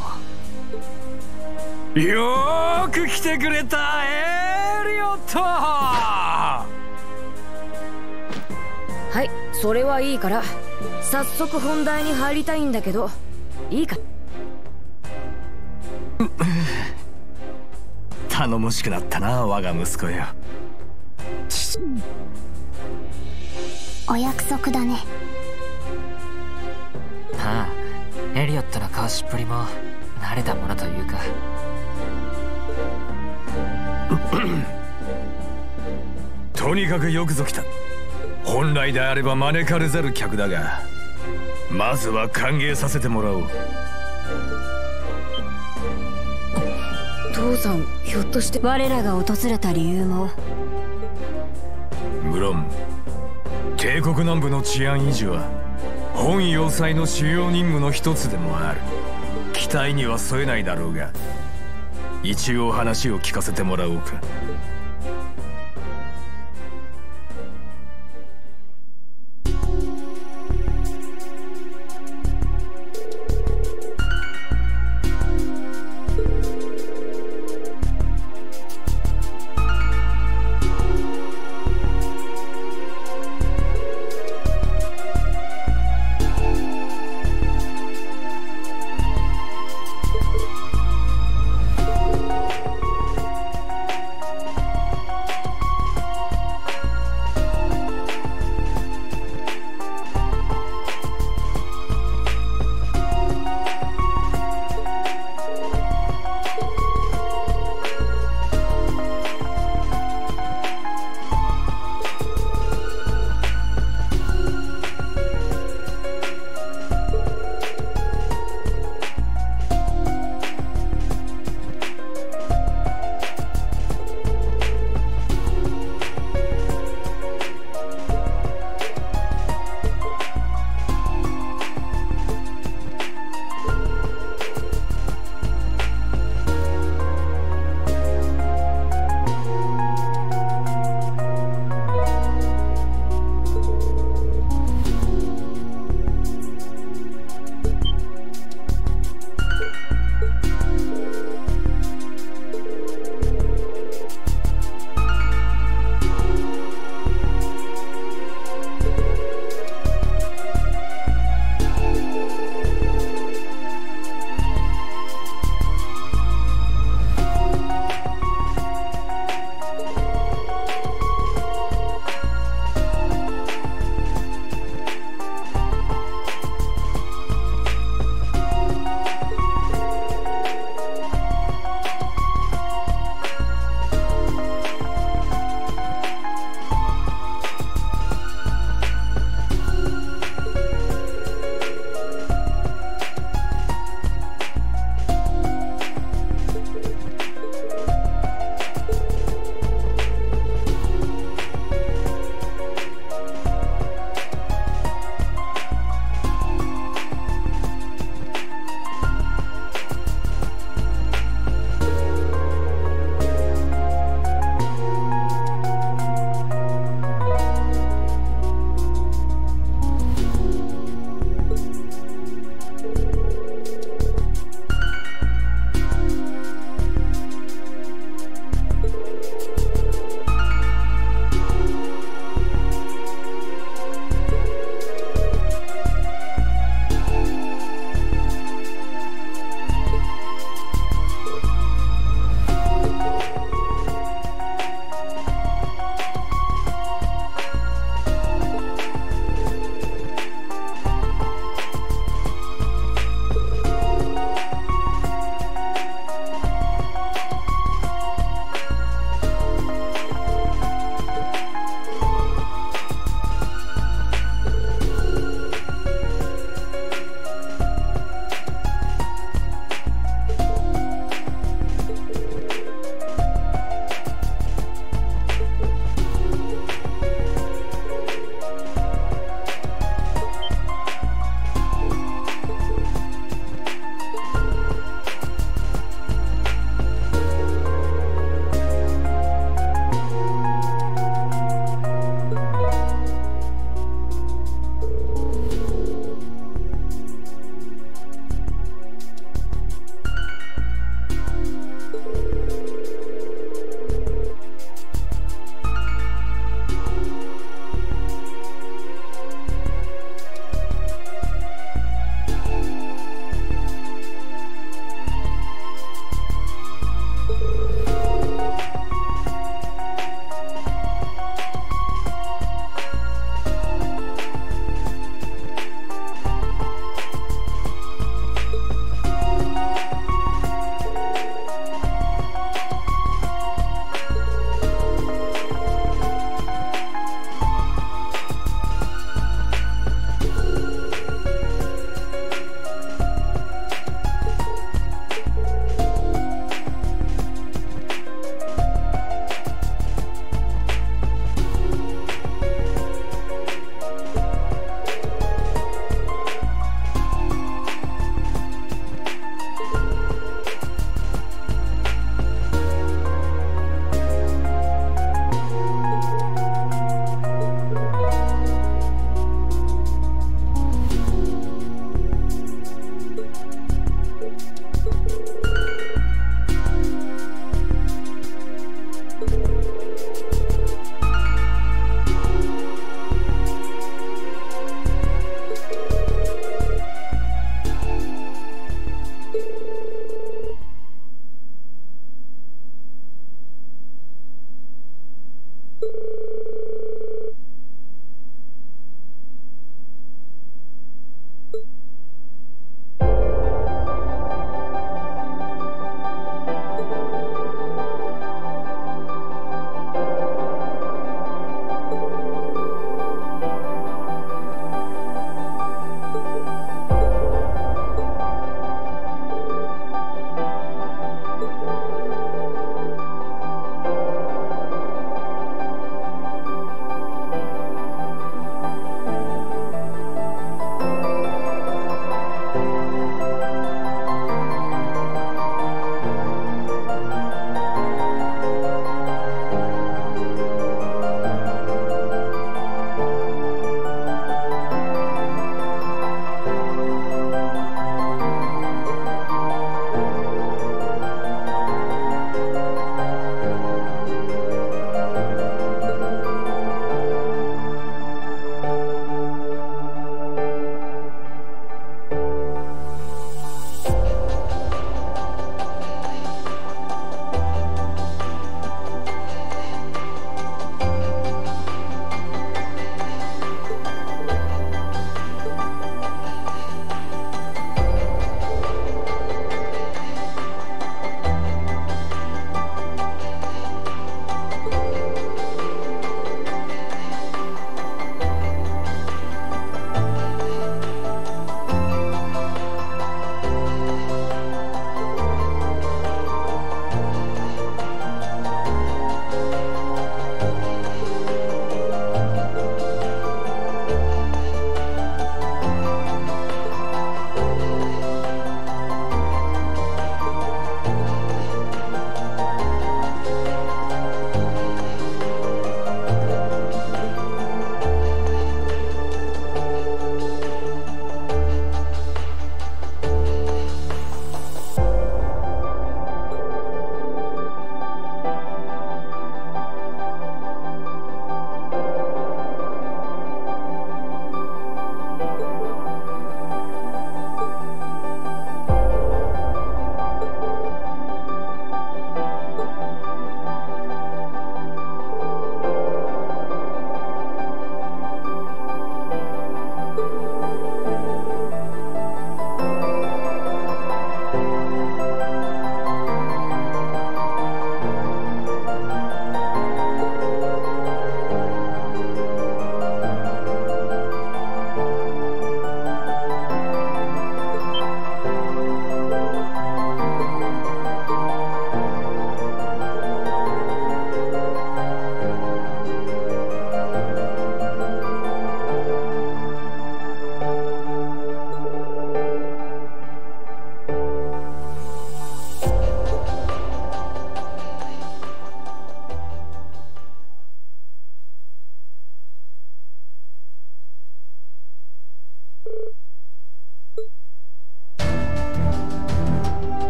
も。 よーく来てくれたエリオット。 はい、それはいいから早速本題に入りたいんだけど、いいか？ 頼もしくなったな、我が息子よ。 お約束だね。 ああ、エリオットの交わしっぷりも慣れたものというか。 とにかくよくぞ来た。本来であれば招かれざる客だが、まずは歓迎させてもらおう。 父さん、ひょっとして我らが訪れた理由も。 無論帝国南部の治安維持は本要塞の主要任務の一つでもある。期待には添えないだろうが、一応話を聞かせてもらおうか。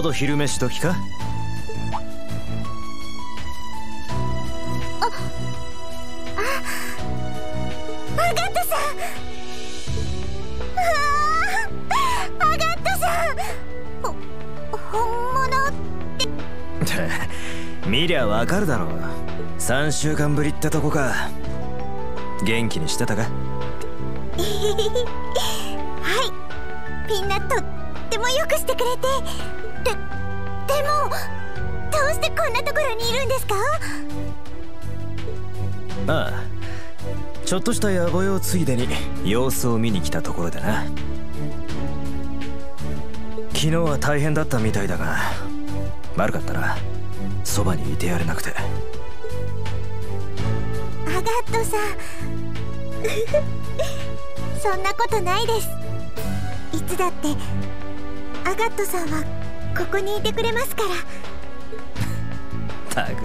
ょうど昼飯時か？ アガットさん、アガットさん、本物って見りゃわかるだろう。3週間ぶりってとこか。元気にしてたか？ はい、みんなとってもよくしてくれて。でもどうしてこんなところにいるんですか？ ああ、ちょっとした野暮用ついでに様子を見に来たところでな。昨日は大変だったみたいだが、悪かったな、そばにいてやれなくて。 アガットさんそんなことないです。いつだってアガットさんはここにいてくれますから。 たく。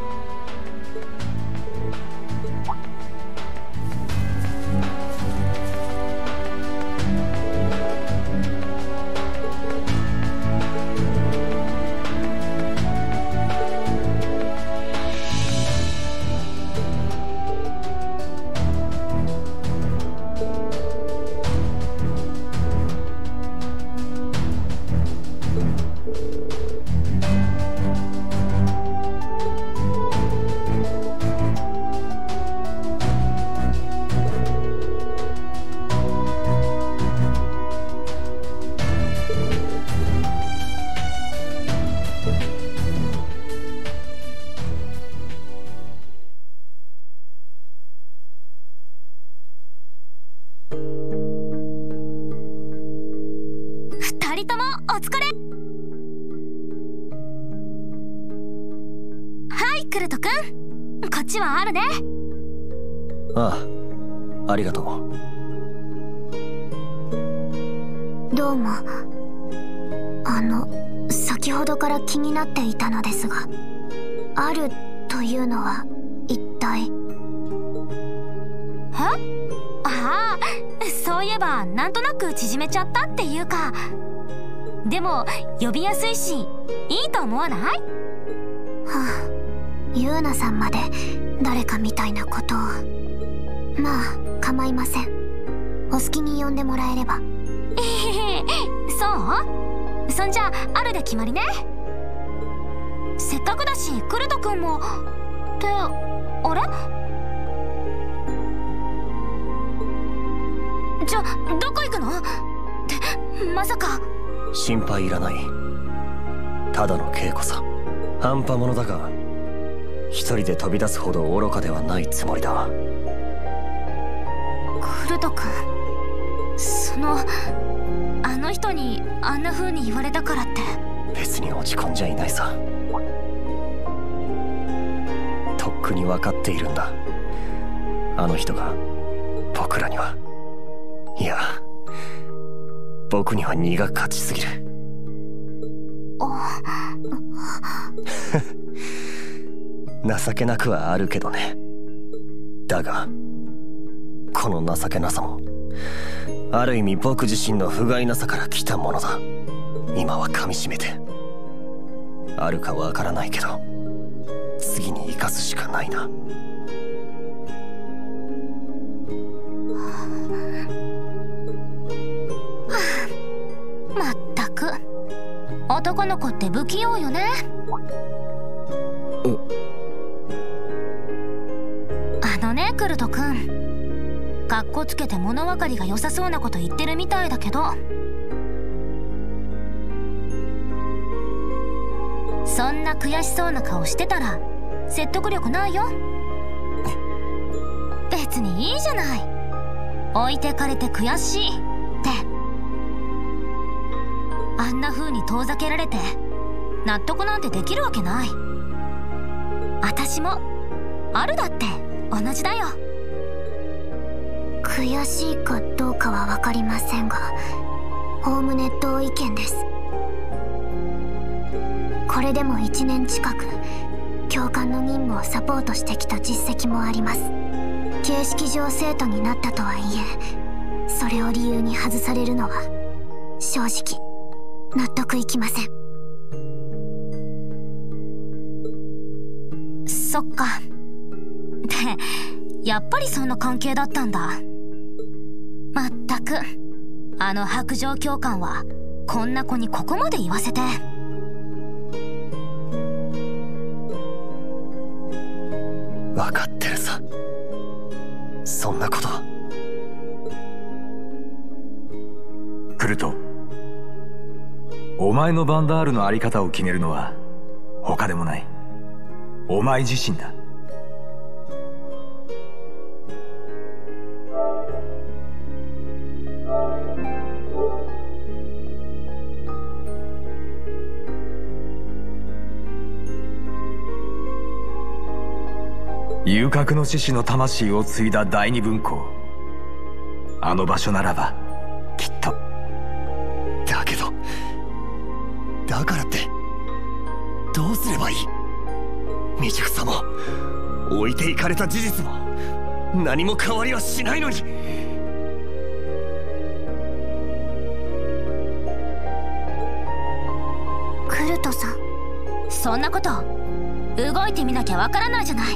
お疲れ。はい、クルト君、こっちはあるね。 ああ、ありがとう。 どうも。先ほどから気になっていたのですが、あるというのは一体？ ああ、そういえばなんとなく縮めちゃったっていうか。でも呼びやすいしいいと思わない？はあ、ユーナさんまで誰かみたいなことを。まあ構いません。お好きに呼んでもらえれば。 そう？そんじゃあるで決まりね。せっかくだしクルト君もってあれ？じゃどこ行くの？ってまさか。 心配いらない。ただの稽古さ。半端者だが一人で飛び出すほど愚かではないつもりだ。 クルト君、あの人にあんな風に言われたからって。 別に落ち込んじゃいないさ。とっくに分かっているんだ。あの人が僕らには、いや僕には荷が勝ちすぎる。情けなくはあるけどね。だがこの情けなさもある意味僕自身の不甲斐なさから来たものだ。今は噛みしめて、あるかわからないけど次に生かすしかないな。 まったく男の子って不器用よね。クルト君、かっこつけて物分かりが良さそうなこと言ってるみたいだけど、そんな悔しそうな顔してたら説得力ないよ。別にいいじゃない。置いてかれて悔しいってあんな風に遠ざけられて納得なんてできるわけない。私もあるだって同じだよ。 悔しいかどうかは分かりませんが、おおむね同意見です。これでも1年近く教官の任務をサポートしてきた実績もあります。形式上生徒になったとはいえ、それを理由に外されるのは正直納得いきません。 そっか。でやっぱりそんな関係だったんだ。まったくあの白状教官はこんな子にここまで言わせて。 分かってるさ、そんなこと。 クルト、お前のバンダールのあり方を決めるのは他でもないお前自身だ。遊郭の獅子の魂を継いだ第二分校、あの場所ならばきっと。 だけど、だからってどうすればいい？未熟さも置いていかれた事実も何も変わりはしないのに。 クルトさん、そんなこと動いてみなきゃわからないじゃない。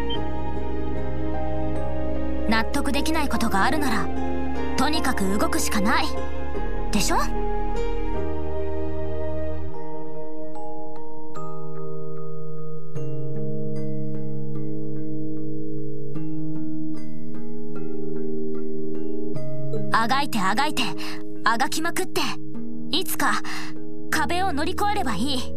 納得できないことがあるならとにかく動くしかないでしょ。あがいてあがいてあがきまくって、いつか壁を乗り越えればいい。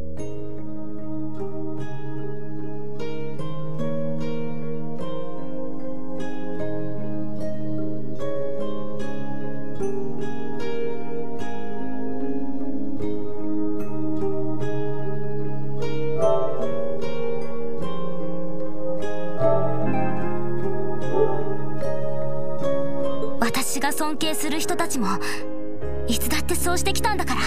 私が尊敬する人たちもいつだってそうしてきたんだから。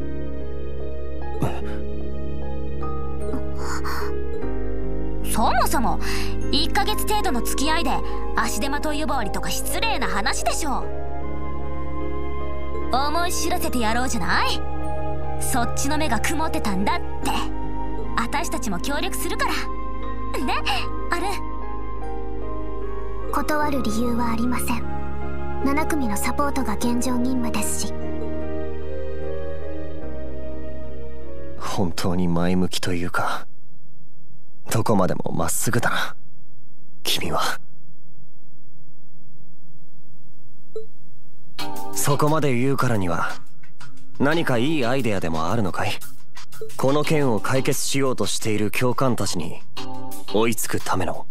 そもそも1ヶ月程度の付き合いで足手まとい呼ばわりとか失礼な話でしょ。思い知らせてやろうじゃない。そっちの目が曇ってたんだって。私たちも協力するからね、アル。 断る理由はありません。7組のサポートが現状任務ですし。 本当に前向きというか、どこまでもまっすぐだな君は。そこまで言うからには何かいいアイデアでもあるのかい？この件を解決しようとしている教官たちに追いつくための。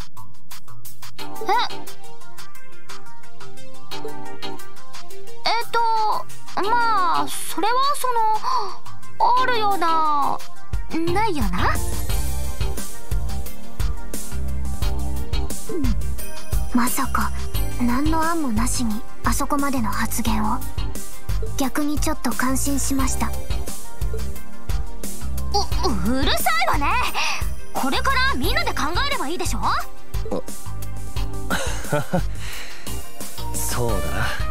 まあそれはあるようなないよな。 まさか何の案もなしにあそこまでの発言を。逆にちょっと感心しました。 うるさいわね。これからみんなで考えればいいでしょ。 そうだな。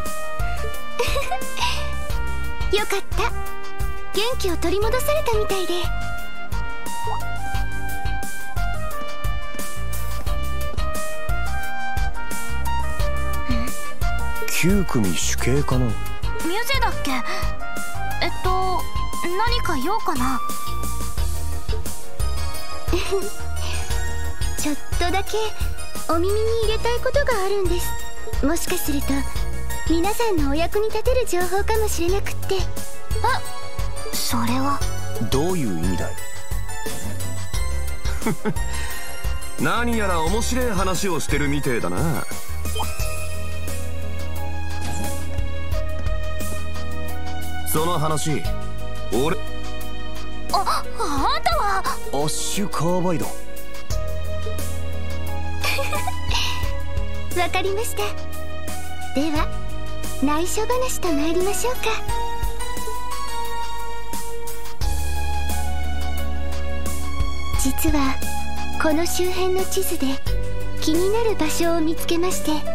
よかった、元気を取り戻されたみたいで。 9組主計かな。 ミュゼだっけ？何か用かな。 ちょっとだけお耳に入れたいことがあるんです。もしかすると皆さんのお役に立てる情報かもしれなくって。それはどういう意味だい？ 何やら面白い話をしてるみてえだな。その話、俺。 あんたはアッシュカーバイド。 わかりました。では内緒話と参りましょうか。実はこの周辺の地図で気になる場所を見つけまして、